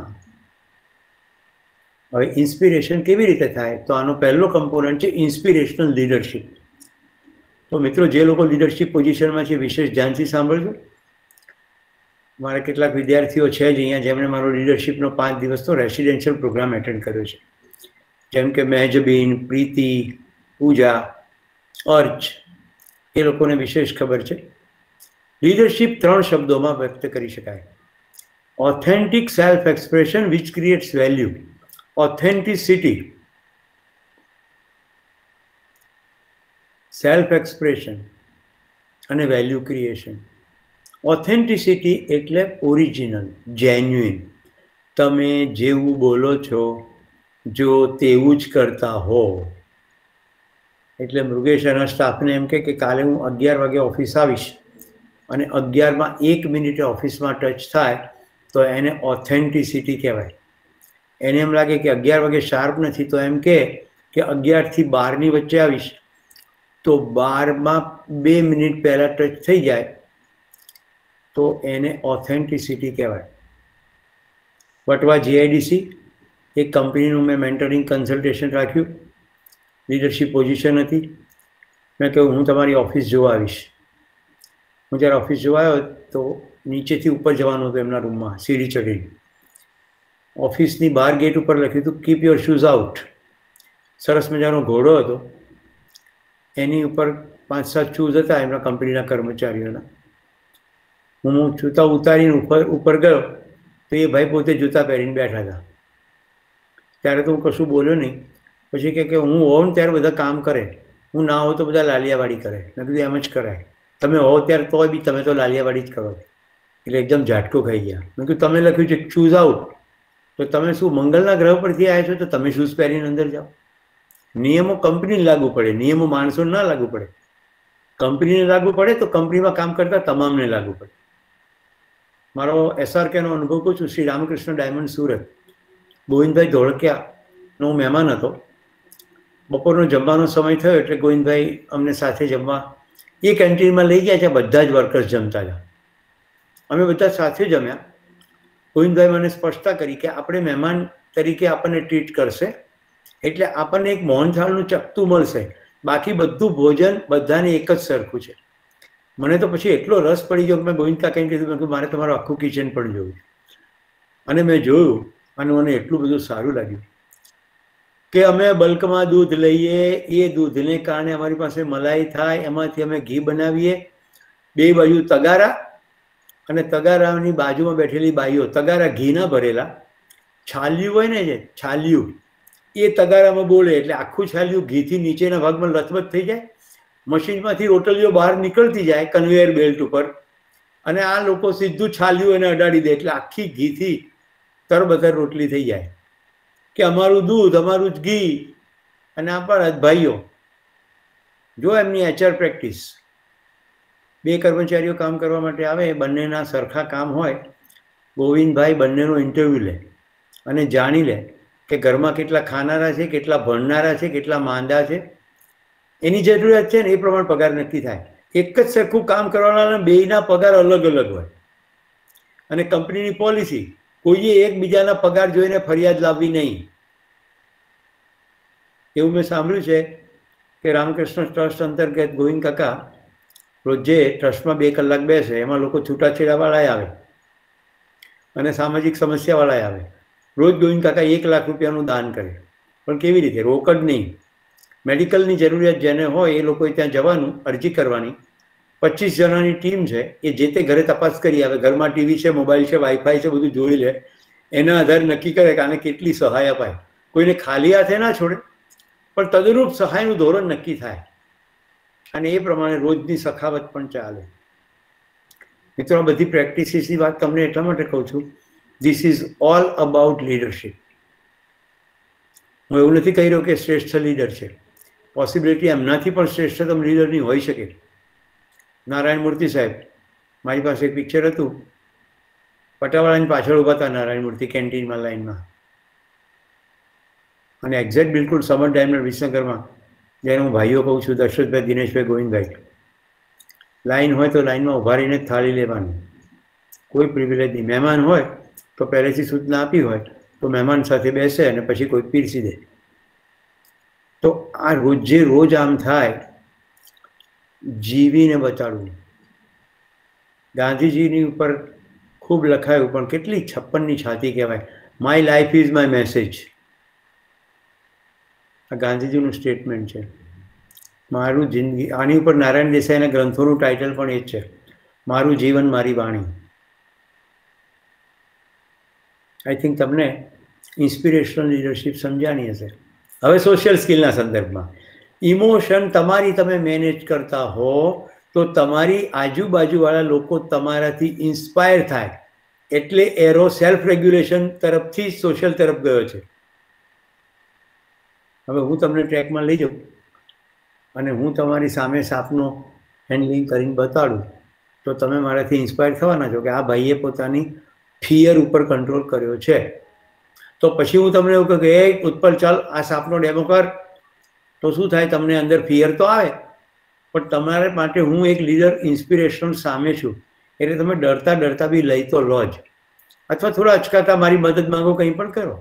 હવે ઇન્સ્પિરેશન કેવી રીતે થાય? તો આનો પહેલો કમ્પોનન્ટ છે ઇન્સ્પિરેશનલ લીડરશિપ. તો મિત્રો, જે લોકો લીડરશિપ પોઝિશનમાં છે વિશેષ ધ્યાનથી સાંભળજો. મારા કેટલાક વિદ્યાર્થીઓ છે જ અહીંયા જેમણે મારો લીડરશિપનો 5 દિવસનો રેસિડેન્શિયલ પ્રોગ્રામ એટેન્ડ કર્યો છે, જેમ કે મહેજબીન, પ્રીતિ, પૂજા, અર્ચ. એ લોકોને વિશેષ ખબર છે. લીડરશિપ 3 શબ્દોમાં વ્યક્ત કરી શકાય: authentic self expression which creates value, authenticity, self expression અને વેલ્યુ ક્રિએશન. ઓથેન્ટિસિટી એટલે ઓરિજિનલ, જેન્યુઇન. તમે જેવું બોલો છો જો તેવું જ કરતા હો. એટલે મૃગેશ એના સ્ટાફને એમ કે કાલે હું 11 વાગે ઓફિસ આવીશ અને 11 માં 1 મિનિટે ઓફિસમાં ટચ થાય તો એને ઓથેન્ટિસિટી કહેવાય. એને એમ લાગે કે 11 વાગે શાર્પ નથી તો એમ કે 11 થી 12ની વચ્ચે આવીશ, તો 12 માં 2 મિનિટ પહેલા ટચ થઈ જાય તો એને ઓથેન્ટિસિટી કહેવાય. વટવા જીઆઈડીસી એક કંપનીનું મેં મેન્ટરિંગ કન્સલ્ટેશન રાખ્યું, લીડરશિપ પોઝિશન હતી. મેં કહ્યું હું તમારી ઓફિસ જોવા આવીશ. હું જ્યારે ઓફિસ જોવા આવ્યો તો નીચેથી ઉપર જવાનું હતું એમના રૂમમાં, સીડી ચડીને. ઓફિસની બહાર ગેટ ઉપર લખ્યું હતું કીપ યોર શૂઝ આઉટ. સરસ મજાનો ઘોડો હતો, એની ઉપર 5-7 શૂઝ હતા એમના કંપનીના કર્મચારીઓના. હું જૂતા ઉતારીને ઉપર ગયો તો એ ભાઈ પોતે જૂતા પહેરીને બેઠા હતા. ત્યારે તો હું કશું બોલ્યો નહીં. પછી કે હું હોઉં ને ત્યારે બધા કામ કરે, હું ના હોઉં તો બધા લાલિયાવાડી કરે. મેં કીધું એમ જ કરાય, તમે હો ત્યારે તોય બી તમે તો લાલિયાવાડી જ કરો. એટલે એકદમ ઝાટકો ખાઈ ગયા. મેં કીધું તમે લખ્યું છે શૂઝ આઉટ, તો તમે શું મંગળના ગ્રહ પરથી આવ્યા છો તો તમે શૂઝ પહેરીને અંદર જાઓ? નિયમો કંપનીને લાગુ પડે, નિયમો માણસોને ના લાગુ પડે. કંપનીને લાગુ પડે તો કંપનીમાં કામ કરતા તમામને લાગુ પડે. મારો SRKનો અનુભવ કહું છું. શ્રી રામકૃષ્ણ ડાયમંડ સુરત, ગોવિંદભાઈ ધોળકિયાનો મહેમાન હતો. બપોરનો જમવાનો સમય થયો એટલે ગોવિંદભાઈ અમને સાથે જમવા એ કેન્ટીનમાં લઈ ગયા. ત્યાં બધા જ વર્કર્સ જમતા હતા. અમે બધા સાથે જમ્યા. ગોવિંદભાઈ મને સ્પષ્ટતા કરી કે આપણે મહેમાન તરીકે આપણને ટ્રીટ કરશે એટલે આપણને એક મોહનથાળનું ચપતું મળશે, બાકી બધું ભોજન બધાને એક જ સરખું છે. મને તો પછી એટલો રસ પડી ગયો કે મેં ગોવિંદ કાકાને કીધું કે મારે તમારું આખું કિચન પણ જોયું. અને મેં જોયું અને મને એટલું બધું સારું લાગ્યું કે અમે બલ્કમાં દૂધ લઈએ, એ દૂધને કારણે અમારી પાસે મલાઈ થાય, એમાંથી અમે ઘી બનાવીએ. 2 બાજુ તગારા અને તગારાની બાજુમાં બેઠેલી બાઈઓ તગારા ઘીના ભરેલા, છાલિયું હોય ને જે છાલિયું, એ તગારામાં બોલે એટલે આખું છાલિયું ઘીથી નીચેના ભાગમાં લથબથ થઈ જાય મશીનમાંથી રોટલીઓ બહાર નીકળતી જાય કન્વેયર બેલ્ટ ઉપર, અને આ લોકો સીધું છાલ્યું એને અડાડી દે એટલે આખી ઘીથી તરબતર રોટલી થઈ જાય કે અમારું દૂધ, અમારું જ ઘી, અને આપણા ભાઈઓ જો એમની એચઆર પ્રેક્ટિસ. 2 કર્મચારીઓ કામ કરવા માટે આવે, બંનેના સરખા કામ હોય, ગોવિંદભાઈ બંનેનો ઇન્ટરવ્યૂ લે અને જાણી લે કે ઘરમાં કેટલા ખાનારા છે, કેટલા ભણનારા છે, કેટલા માંદા છે, એની જરૂરિયાત છે ને એ પ્રમાણે પગાર નક્કી થાય. એક જ સરખું કામ કરવાના બેયના પગાર અલગ અલગ હોય. અને કંપનીની પોલિસી, કોઈએ એકબીજાના પગાર જોઈને ફરિયાદ લાવવી નહીં. એવું મેં સાંભળ્યું છે કે રામકૃષ્ણ ટ્રસ્ટ અંતર્ગત ગોવિંદ કાકા રોજે ટ્રસ્ટમાં 2 કલાક બેસે, એમાં લોકો છૂટાછેડાવાળા આવે અને સામાજિક સમસ્યાવાળા આવે. રોજ ગોવિંદ કાકા 1 લાખ રૂપિયાનું દાન કરે, પણ કેવી રીતે? રોકડ નહીં. મેડિકલની જરૂરિયાત જેને હોય એ લોકોએ ત્યાં જવાનું, અરજી કરવાની. 25 જણાની ટીમ છે, એ જે તે ઘરે તપાસ કરી આવે, ઘરમાં ટીવી છે, મોબાઈલ છે, વાઈફાઈ છે, બધું જોઈ લે. એના આધારે નક્કી કરે કે આને કેટલી સહાય અપાય. કોઈને ખાલી હાથે ના છોડે, પણ તદનુરૂપ સહાયનું ધોરણ નક્કી થાય અને એ પ્રમાણે રોજની સખાવત પણ ચાલે. મિત્રો, આ બધી પ્રેક્ટિસીસની વાત તમને એટલા માટે કહું છું, this is all about leadership. હું એવું નથી કહી રહ્યો કે શ્રેષ્ઠ લીડર છે. પોસિબિલિટી એમનાથી પણ શ્રેષ્ઠતમ લીડરની હોઈ શકે. નારાયણ મૂર્તિ સાહેબ, મારી પાસે એક પિક્ચર હતું, પટાવાળાની પાછળ ઊભા હતા નારાયણ મૂર્તિ કેન્ટીનમાં લાઈનમાં, અને એક્ઝેક્ટ બિલકુલ સમર ડાયમંડ વિસનગરમાં, જેને હું ભાઈઓ કહું છું, દશરથભાઈ, દિનેશભાઈ, ગોવિંદભાઈ, લાઈન હોય તો લાઈનમાં ઊભા રહીને જ થાળી લેવાની, કોઈ પ્રિવિલેજ નહીં. મહેમાન હોય તો પહેલેથી સૂચના આપી હોય તો મહેમાન સાથે બેસે અને પછી કોઈ પીરસી દે. તો આ રોજે રોજ આમ થાય, જીવીને બતાડવું. ગાંધીજીની ઉપર ખૂબ લખાયું, પણ કેટલી 56ની છાતી કહેવાય. My life is my message. આ ગાંધીજીનું સ્ટેટમેન્ટ છે. મારું જિંદગી, આની ઉપર નારાયણ દેસાઈના ગ્રંથોનું ટાઇટલ પણ એ જ છે, મારું જીવન મારી વાણી. આઈ થિંક તમને ઇન્સ્પિરેશનલ લીડરશિપ સમજાણી હશે. હવે સોશિયલ સ્કિલના સંદર્ભમાં, ઇમોશન તમારી તમે મેનેજ કરતા હો તો તમારી આજુબાજુવાળા લોકો તમારાથી ઇન્સ્પાયર થાય. એટલે એરો સેલ્ફ રેગ્યુલેશન તરફથી સોશિયલ તરફ ગયો છે. હવે હું તમને ટ્રેકમાં લઈ જાઉં અને હું તમારી સામે સાપનો હેન્ડલિંગ કરીને બતાડું તો તમે મારાથી ઇન્સ્પાયર થવાના છો કે આ ભાઈએ પોતાની ફિયર ઉપર કંટ્રોલ કર્યો છે. તો પછી હું તમને એવું કહું કે એ ઉત્પલ ચાલ આ સાપનો ડેમો કર, તો શું થાય? તમને અંદર ફિયર તો આવે, પણ તમારા માટે હું એક લીડર ઇન્સ્પિરેશનલ સામે છું, એટલે તમે ડરતા ડરતા બી લઈ તો લો જ, અથવા થોડા અચકાતા મારી મદદ માંગો, કંઈ પણ કરો.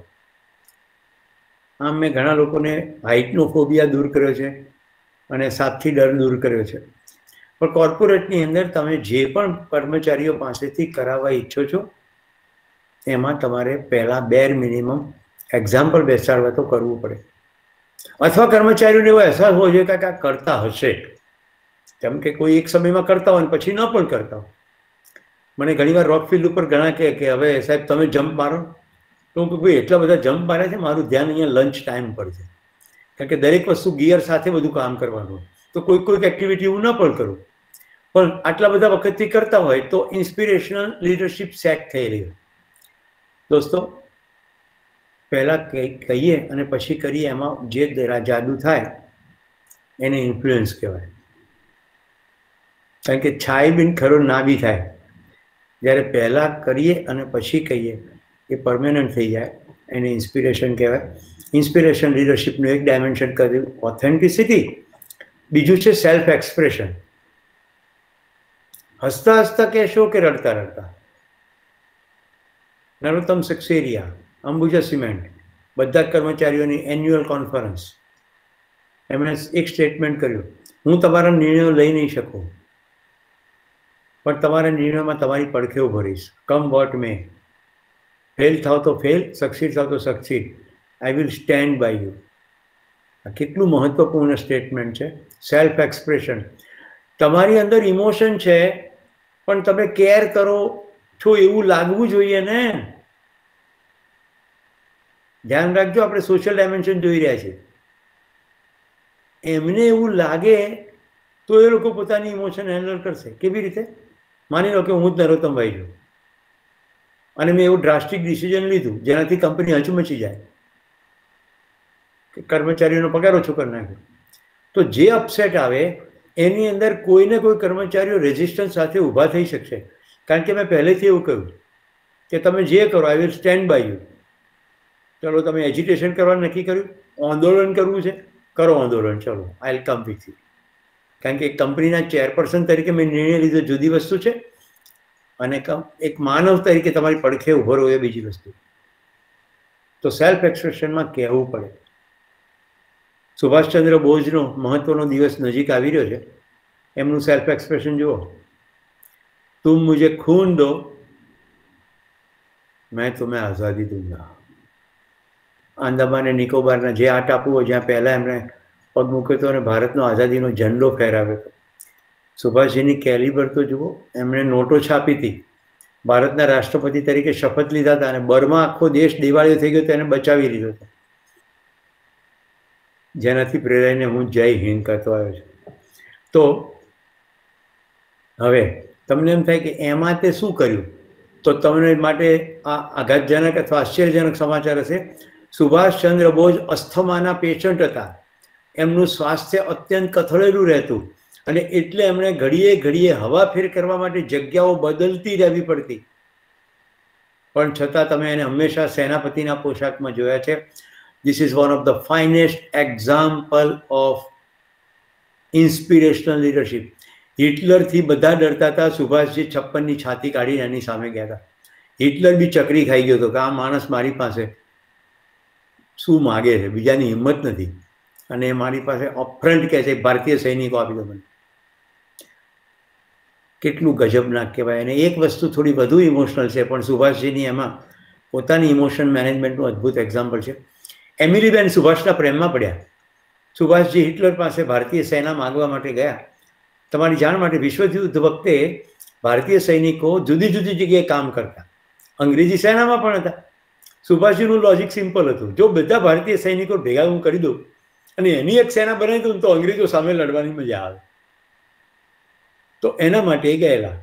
આમ મેં ઘણા લોકોને હાઇટનો ફોબિયા દૂર કર્યો છે અને સાપથી ડર દૂર કર્યો છે. પણ કોર્પોરેટની અંદર તમે જે પણ કર્મચારીઓ પાસેથી કરાવવા ઈચ્છો છો એમાં તમારે પહેલાં બેર મિનિમમ એક્ઝામ્પલ બેસાડવા તો કરવું પડે, અથવા કર્મચારીઓને એવો અહેસાસ હોવો જોઈએ કે આ કરતા હશે. કેમ કે કોઈ એક સમયમાં કરતા હોય ને પછી ન પણ કરતા હોય. મને ઘણીવાર રોકફિલ્ડ ઉપર ઘણા કહે કે હવે સાહેબ તમે જમ્પ મારો, તો હું ભાઈ એટલા બધા જમ્પ મારે છે, મારું ધ્યાન અહીંયા લંચ ટાઈમ પર છે. કારણ કે દરેક વસ્તુ ગિયર સાથે બધું કામ કરવાનું, તો કોઈક એક્ટિવિટી હું ન પણ કરું, પણ આટલા બધા વખતથી કરતા હોય તો ઇન્સ્પિરેશનલ લીડરશિપ સેટ થઈ રહી હોય. દોસ્તો, પહેલાં કહીએ અને પછી કરીએ, એમાં જે જાદુ થાય એને ઇન્ફ્લુઅન્સ કહેવાય. કારણ કે છાય બિન ખરો ના બી થાય. જ્યારે પહેલાં કરીએ અને પછી કહીએ એ પરમેનન્ટ થઈ જાય, એને ઇન્સ્પિરેશન કહેવાય. ઇન્સ્પિરેશન લીડરશિપનું એક ડાયમેન્શન કર્યું ઓથેન્ટિસિટી, બીજું છે સેલ્ફ એક્સપ્રેશન. હસતા હસતા કહેશો કે રડતા રડતા. નરોત્તમ સક્સેરિયા, અંબુજા સિમેન્ટ, બધા કર્મચારીઓની એન્યુઅલ કોન્ફરન્સ, એમણે એક સ્ટેટમેન્ટ કર્યું, હું તમારા નિર્ણયો લઈ નહીં શકું, પણ તમારા નિર્ણયોમાં તમારી પડખે ઉભો રહીશ, કમ વોટ મે. ફેલ થાવ તો ફેલ, સક્સીડ થાવ તો succeed, I will stand by you. આ કેટલું મહત્વપૂર્ણ સ્ટેટમેન્ટ છે. સેલ્ફ એક્સપ્રેશન, તમારી અંદર ઇમોશન છે પણ તમે કેર કરો છો એવું લાગવું જોઈએ ને. ધ્યાન રાખજો, આપણે સોશિયલ ડાયમેન્શન જોઈ રહ્યા છીએ. એમને એવું લાગે તો એ લોકો પોતાની ઇમોશન હેન્ડલ કરશે. કેવી રીતે? માની લો કે હું જ નરોત્તમભાઈ છું અને મેં એવું ડ્રાસ્ટિક ડિસિઝન લીધું જેનાથી કંપની હચમચી જાય કે કર્મચારીઓનો પગાર ઓછો કરી નાખ્યો, તો જે અપસેટ આવે એની અંદર કોઈને કોઈ કર્મચારીઓ રેઝિસ્ટન્સ સાથે ઊભા થઈ શકશે. કારણ કે મેં પહેલેથી એવું કહ્યું કે તમે જે કરો, I will stand by you. ચલો તમે એજિટેશન કરવાનું નક્કી કર્યું, આંદોલન કરવું છે, કરો આંદોલન, ચલો I will come with you. કારણ કે કંપનીના ચેરપર્સન તરીકે મેં નિર્ણય લીધો જુદી વસ્તુ છે, અને એક માનવ તરીકે તમારી પડખે ઉભો રહો એ બીજી વસ્તુ. તો સેલ્ફ એક્સપ્રેશનમાં કહેવું પડે. સુભાષચંદ્ર બોઝનો મહત્વનો દિવસ નજીક આવી રહ્યો છે. એમનું સેલ્ફ એક્સપ્રેશન જુઓ. તુમ મુझे खून दो, मैं तुम्हें आज़ादी दूंगा. આંદામાન અને નિકોબારના જે આ ટાપુઓ જ્યાં પહેલાં એમણે પગ મૂક્યો હતો અને ભારતનો આઝાદીનો ઝંડો ફહેરાવ્યો હતો. સુભાષજીની કેલિબર તો જુઓ. એમણે નોટો છાપી હતી, ભારતના રાષ્ટ્રપતિ તરીકે શપથ લીધા હતા, અને બર્મા આખો દેશ દિવાળીઓ થઈ ગયો તેને બચાવી લીધો હતો. જેનાથી પ્રેરાઈને હું જય હિન્દ કહેતો આવ્યો છું. તો હવે તમને એમ થાય કે એમાં તે શું કર્યું, તો તમને માટે આ આઘાતજનક અથવા આશ્ચર્યજનક સમાચાર હશે. સુભાષચંદ્ર બોઝ અસ્થમાના પેશન્ટ હતા. એમનું સ્વાસ્થ્ય અત્યંત કથળેલું રહેતું, અને એટલે એમણે ઘડીએ ઘડીએ હવાફેર કરવા માટે જગ્યાઓ બદલતી રહેવી પડતી. પણ છતાં તમે એને હંમેશા સેનાપતિના પોશાકમાં જોયા છે. This is one of the finest example of inspirational leadership. હિટલરથી બધા ડરતા હતા, સુભાષજી 56ની છાતી કાઢીને એની સામે ગયા હતા. હિટલર બી ચકરી ખાઈ ગયો હતો કે આ માણસ મારી પાસે શું માગે છે, બીજાની હિંમત નથી, અને મારી પાસે અપફ્રન્ટ કહે છે ભારતીય સૈનિકો આપી દો મને. કેટલું ગજબનાક કહેવાય. અને એક વસ્તુ થોડી વધુ ઇમોશનલ છે, પણ સુભાષજીની એમાં પોતાની ઇમોશન મેનેજમેન્ટનું અદ્ભુત એક્ઝામ્પલ છે. એમિલીબેન સુભાષના પ્રેમમાં પડ્યા. સુભાષજી હિટલર પાસે ભારતીય સેના માંગવા માટે ગયા. તમારી જાણ માટે વિશ્વયુદ્ધ વખતે ભારતીય સૈનિકો જુદી જુદી જગ્યાએ કામ કરતા, અંગ્રેજી સેનામાં પણ હતા. સુભાષજીનું લોજિક સિમ્પલ હતું, જો બધા ભારતીય સૈનિકો ભેગા હું કરી દઉં અને એની એક સેના બનાવી દઉં તો અંગ્રેજો સામે લડવાની મજા આવે. તો એના માટે ગયેલા.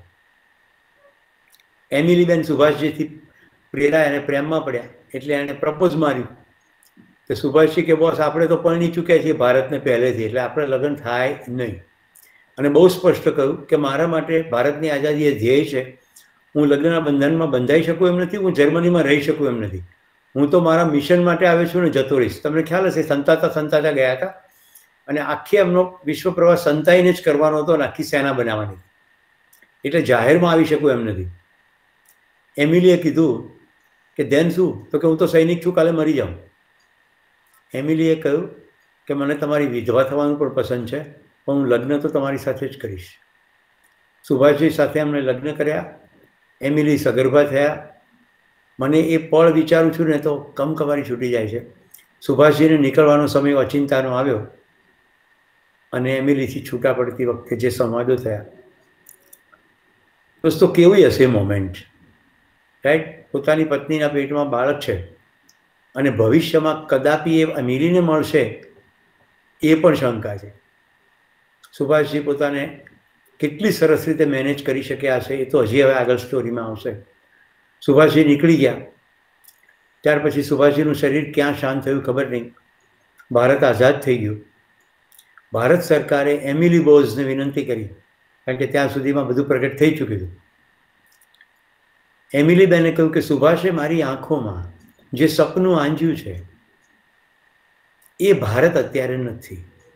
એમિલીબેન સુભાષજીથી પ્રેરાય અને પ્રેમમાં પડ્યા, એટલે એણે પ્રપોઝ માર્યું કે સુભાષજી કે બોસ આપણે તો પરણી ચૂક્યા છીએ ભારતને પહેલેથી, એટલે આપણે લગ્ન થાય નહીં. અને બહુ સ્પષ્ટ કહ્યું કે મારા માટે ભારતની આઝાદી એ ધ્યેય છે. હું લગ્નના બંધનમાં બંધાઈ શકું એમ નથી, હું જર્મનીમાં રહી શકું એમ નથી. હું તો મારા મિશન માટે આવ્યો છું ને જતો રહીશ. તમને ખ્યાલ હશે, સંતાતા ગયા હતા, અને આખી એમનો વિશ્વ પ્રવાસ સંતાઈને જ કરવાનો હતો, અને આખી સેના બનાવવાની, એટલે જાહેરમાં આવી શકું એમ નથી. એમિલીએ કીધું કે દેન શું? તો કે હું તો સૈનિક છું, કાલે મરી જાઉં. એમિલીએ કહ્યું કે મને તમારી વિધવા થવાનું પણ પસંદ છે, પણ હું લગ્ન તો તમારી સાથે જ કરીશ. સુભાષજી સાથે એમણે લગ્ન કર્યા. એમિલી સગર્ભા થયા. મને એ પળ વિચારું છું ને તો કમકમારી છૂટી જાય છે. સુભાષજીને નીકળવાનો સમય અચિંતાનો આવ્યો, અને એમિલીથી છૂટા પડતી વખતે જે સંવાદો થયા, દોસ્તો કેવી હશે મોમેન્ટ, રાઈટ? પોતાની પત્નીના પેટમાં બાળક છે, અને ભવિષ્યમાં કદાપી એ એમિલીને મળશે એ પણ શંકા છે. સુભાષજી પોતાને કેટલી સરસ રીતે મેનેજ કરી શક્યા હશે એ તો હજી હવે આગળ સ્ટોરીમાં આવશે. સુભાષજી નીકળી ગયા. ત્યાર પછી સુભાષજીનું શરીર ક્યાં શાંત થયું ખબર નહીં. ભારત આઝાદ થઈ ગયું. ભારત સરકારે એમિલી બોઝને વિનંતી કરી, કારણ કે ત્યાં સુધીમાં બધું પ્રગટ થઈ ચૂક્યું હતું. એમિલી બેને કહ્યું કે સુભાષે મારી આંખોમાં જે સપનું આંજ્યું છે એ ભારત અત્યારે નથી,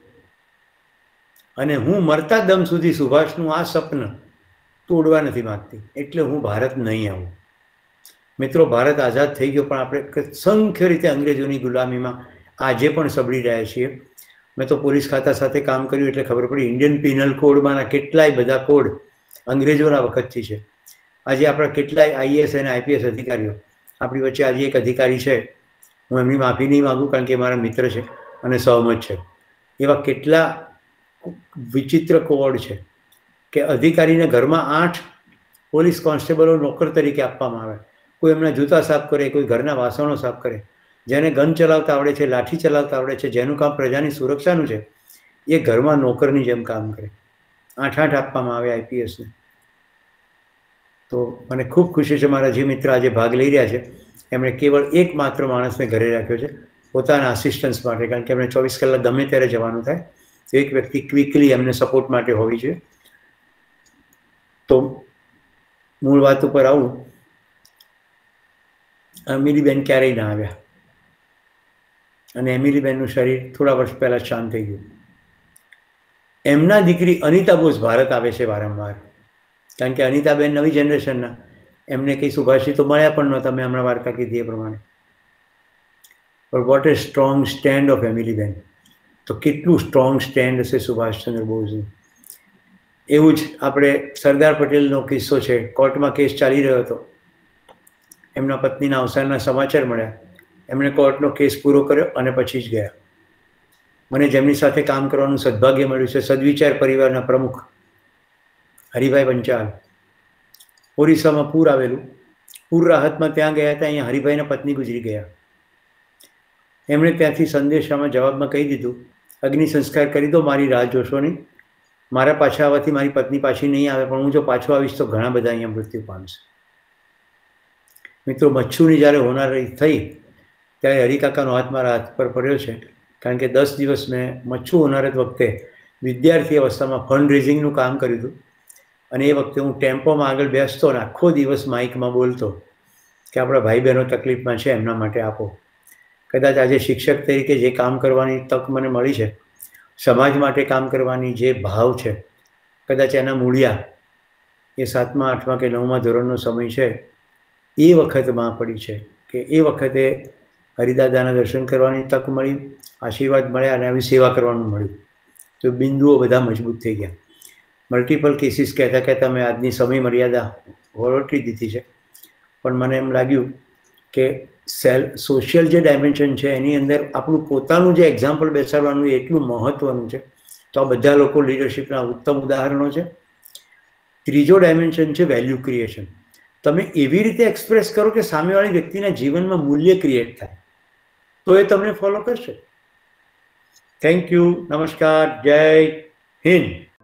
અને હું મરતા દમ સુધી સુભાષનું આ સપન તોડવા નથી માગતી, એટલે હું ભારત નહીં આવું. મિત્રો, ભારત આઝાદ થઈ ગયો, પણ આપણે સંખ્ય રીતે અંગ્રેજોની ગુલામીમાં આજે પણ સબડી રહ્યા છીએ. મેં તો પોલીસ ખાતા સાથે કામ કર્યું એટલે ખબર પડી, ઇન્ડિયન પિનલ કોડમાંના કેટલાય બધા કોડ અંગ્રેજોના વખતથી છે. આજે આપણા કેટલાય આઈએએસ અને આઈપીએસ અધિકારીઓ, આપણી વચ્ચે આજે એક અધિકારી છે, હું એમની માફી નહીં માગું કારણ કે મારા મિત્ર છે અને સહમત છે, એવા કેટલા વિચિત્ર કોડ છે કે અધિકારીને ઘરમાં 8 પોલીસ કોન્સ્ટેબલો નોકર તરીકે આપવામાં આવે. કોઈ એમના જૂતા સાફ કરે, કોઈ ઘરના વાસણો સાફ કરે. જેને ગન ચલાવતા આવડે છે, લાઠી ચલાવતા આવડે છે, જેનું કામ પ્રજાની સુરક્ષાનું છે, એ ઘરમાં નોકરની જેમ કામ કરે. 8 આપવામાં આવે આઈપીએસને. તો મને ખૂબ ખુશી છે, મારા જે મિત્ર આજે ભાગ લઈ રહ્યા છે એમણે કેવળ એકમાત્ર માણસને ઘરે રાખ્યો છે પોતાના આસિસ્ટન્સ માટે, કારણ કે એમણે 24 કલાક ગમે ત્યારે જવાનું થાય, તો એક વ્યક્તિ ક્વિકલી એમને સપોર્ટ માટે હોવી જોઈએ. તો મૂળ વાત ઉપર આવું, એમિલીબેન ક્યારેય ના આવ્યા અને એમિલીબેનનું શરીર થોડા વર્ષ પહેલા શાંત થઈ ગયું. એમના દીકરી અનિતા બોઝ ભારત આવે છે વારંવાર, કારણ કે અનિતાબેન નવી જનરેશનના, એમને કંઈ સુભાષિતો મળ્યા પણ નહોતા, મેં હમણાં વાર્તા કીધી એ પ્રમાણે. પણ what a strong stand of એમિલીબેન. તો કેટલું સ્ટ્રોંગ સ્ટેન્ડ હશે સુભાષચંદ્ર બોઝનું. એવું જ આપણે સરદાર પટેલનો કિસ્સો છે. કોર્ટમાં કેસ ચાલી રહ્યો હતો, એમના પત્નીના અવસાનના સમાચાર મળ્યા, એમણે કોર્ટનો કેસ પૂરો કર્યો અને પછી જ ગયા. મને જેમની સાથે કામ કરવાનું સદભાગ્ય મળ્યું છે, સદવિચાર પરિવારના પ્રમુખ હરિભાઈ પંચાલ. ઓરિસ્સામાં પૂર આવેલું, પૂર રાહતમાં ત્યાં ગયા હતા, અહીંયા હરિભાઈના પત્ની ગુજરી ગયા. એમણે ત્યાંથી સંદેશામાં જવાબમાં કહી દીધું, અગ્નિ સંસ્કાર કરી દો, મારી રાહ જોશો નહીં. મારા પાછા આવવાથી મારી પત્ની પાછી નહીં આવે, પણ હું જો પાછો આવીશ તો ઘણા બધા અહીંયા મૃત્યુ પામશે. મિત્રો, મચ્છુની જ્યારે હોનારત થઈ ત્યારે હરિકાકાનો હાથ મારા હાથ પર પડ્યો છે, કારણ કે 10 દિવસ મેં મચ્છુ હોનારત વખતે વિદ્યાર્થી અવસ્થામાં ફંડ રેઝિંગનું કામ કર્યું હતું. અને એ વખતે હું ટેમ્પોમાં આગળ બેસતો અને આખો દિવસ માઇકમાં બોલતો કે આપણા ભાઈ બહેનો તકલીફમાં છે, એમના માટે આપો. કદાચ આજે શિક્ષક તરીકે જે કામ કરવાની તક મને મળી છે, સમાજ માટે કામ કરવાની જે ભાવ છે, કદાચ એના મૂળિયા એ 7મા 8મા કે 9મા ધોરણનો સમય છે એ વખતમાં પડી છે, કે એ વખતે હરિદાદાના દર્શન કરવાની તક મળી, આશીર્વાદ મળ્યા અને આવી સેવા કરવાનું મળ્યું. તો બિંદુઓ બધા મજબૂત થઈ ગયા. મલ્ટિપલ કેસીસ કહેતા કહેતા મેં આજની સમય મર્યાદા ઓળખી દીધી છે, પણ મને એમ લાગ્યું કે સોશિયલ જે ડાયમેન્શન છે એની અંદર આપણું પોતાનું જે એક્ઝામ્પલ બેસાડવાનું એટલું મહત્વનું છે. તો આ બધા લોકો લીડરશિપના ઉત્તમ ઉદાહરણો છે. ત્રીજો ડાયમેન્શન છે વેલ્યુ ક્રિએશન. તમે એવી રીતે એક્સપ્રેસ કરો કે સામેવાળી વ્યક્તિના જીવનમાં મૂલ્ય ક્રિએટ થાય, તો એ તમને ફોલો કરશે. Thank you. નમસ્કાર. જય હિન્દ.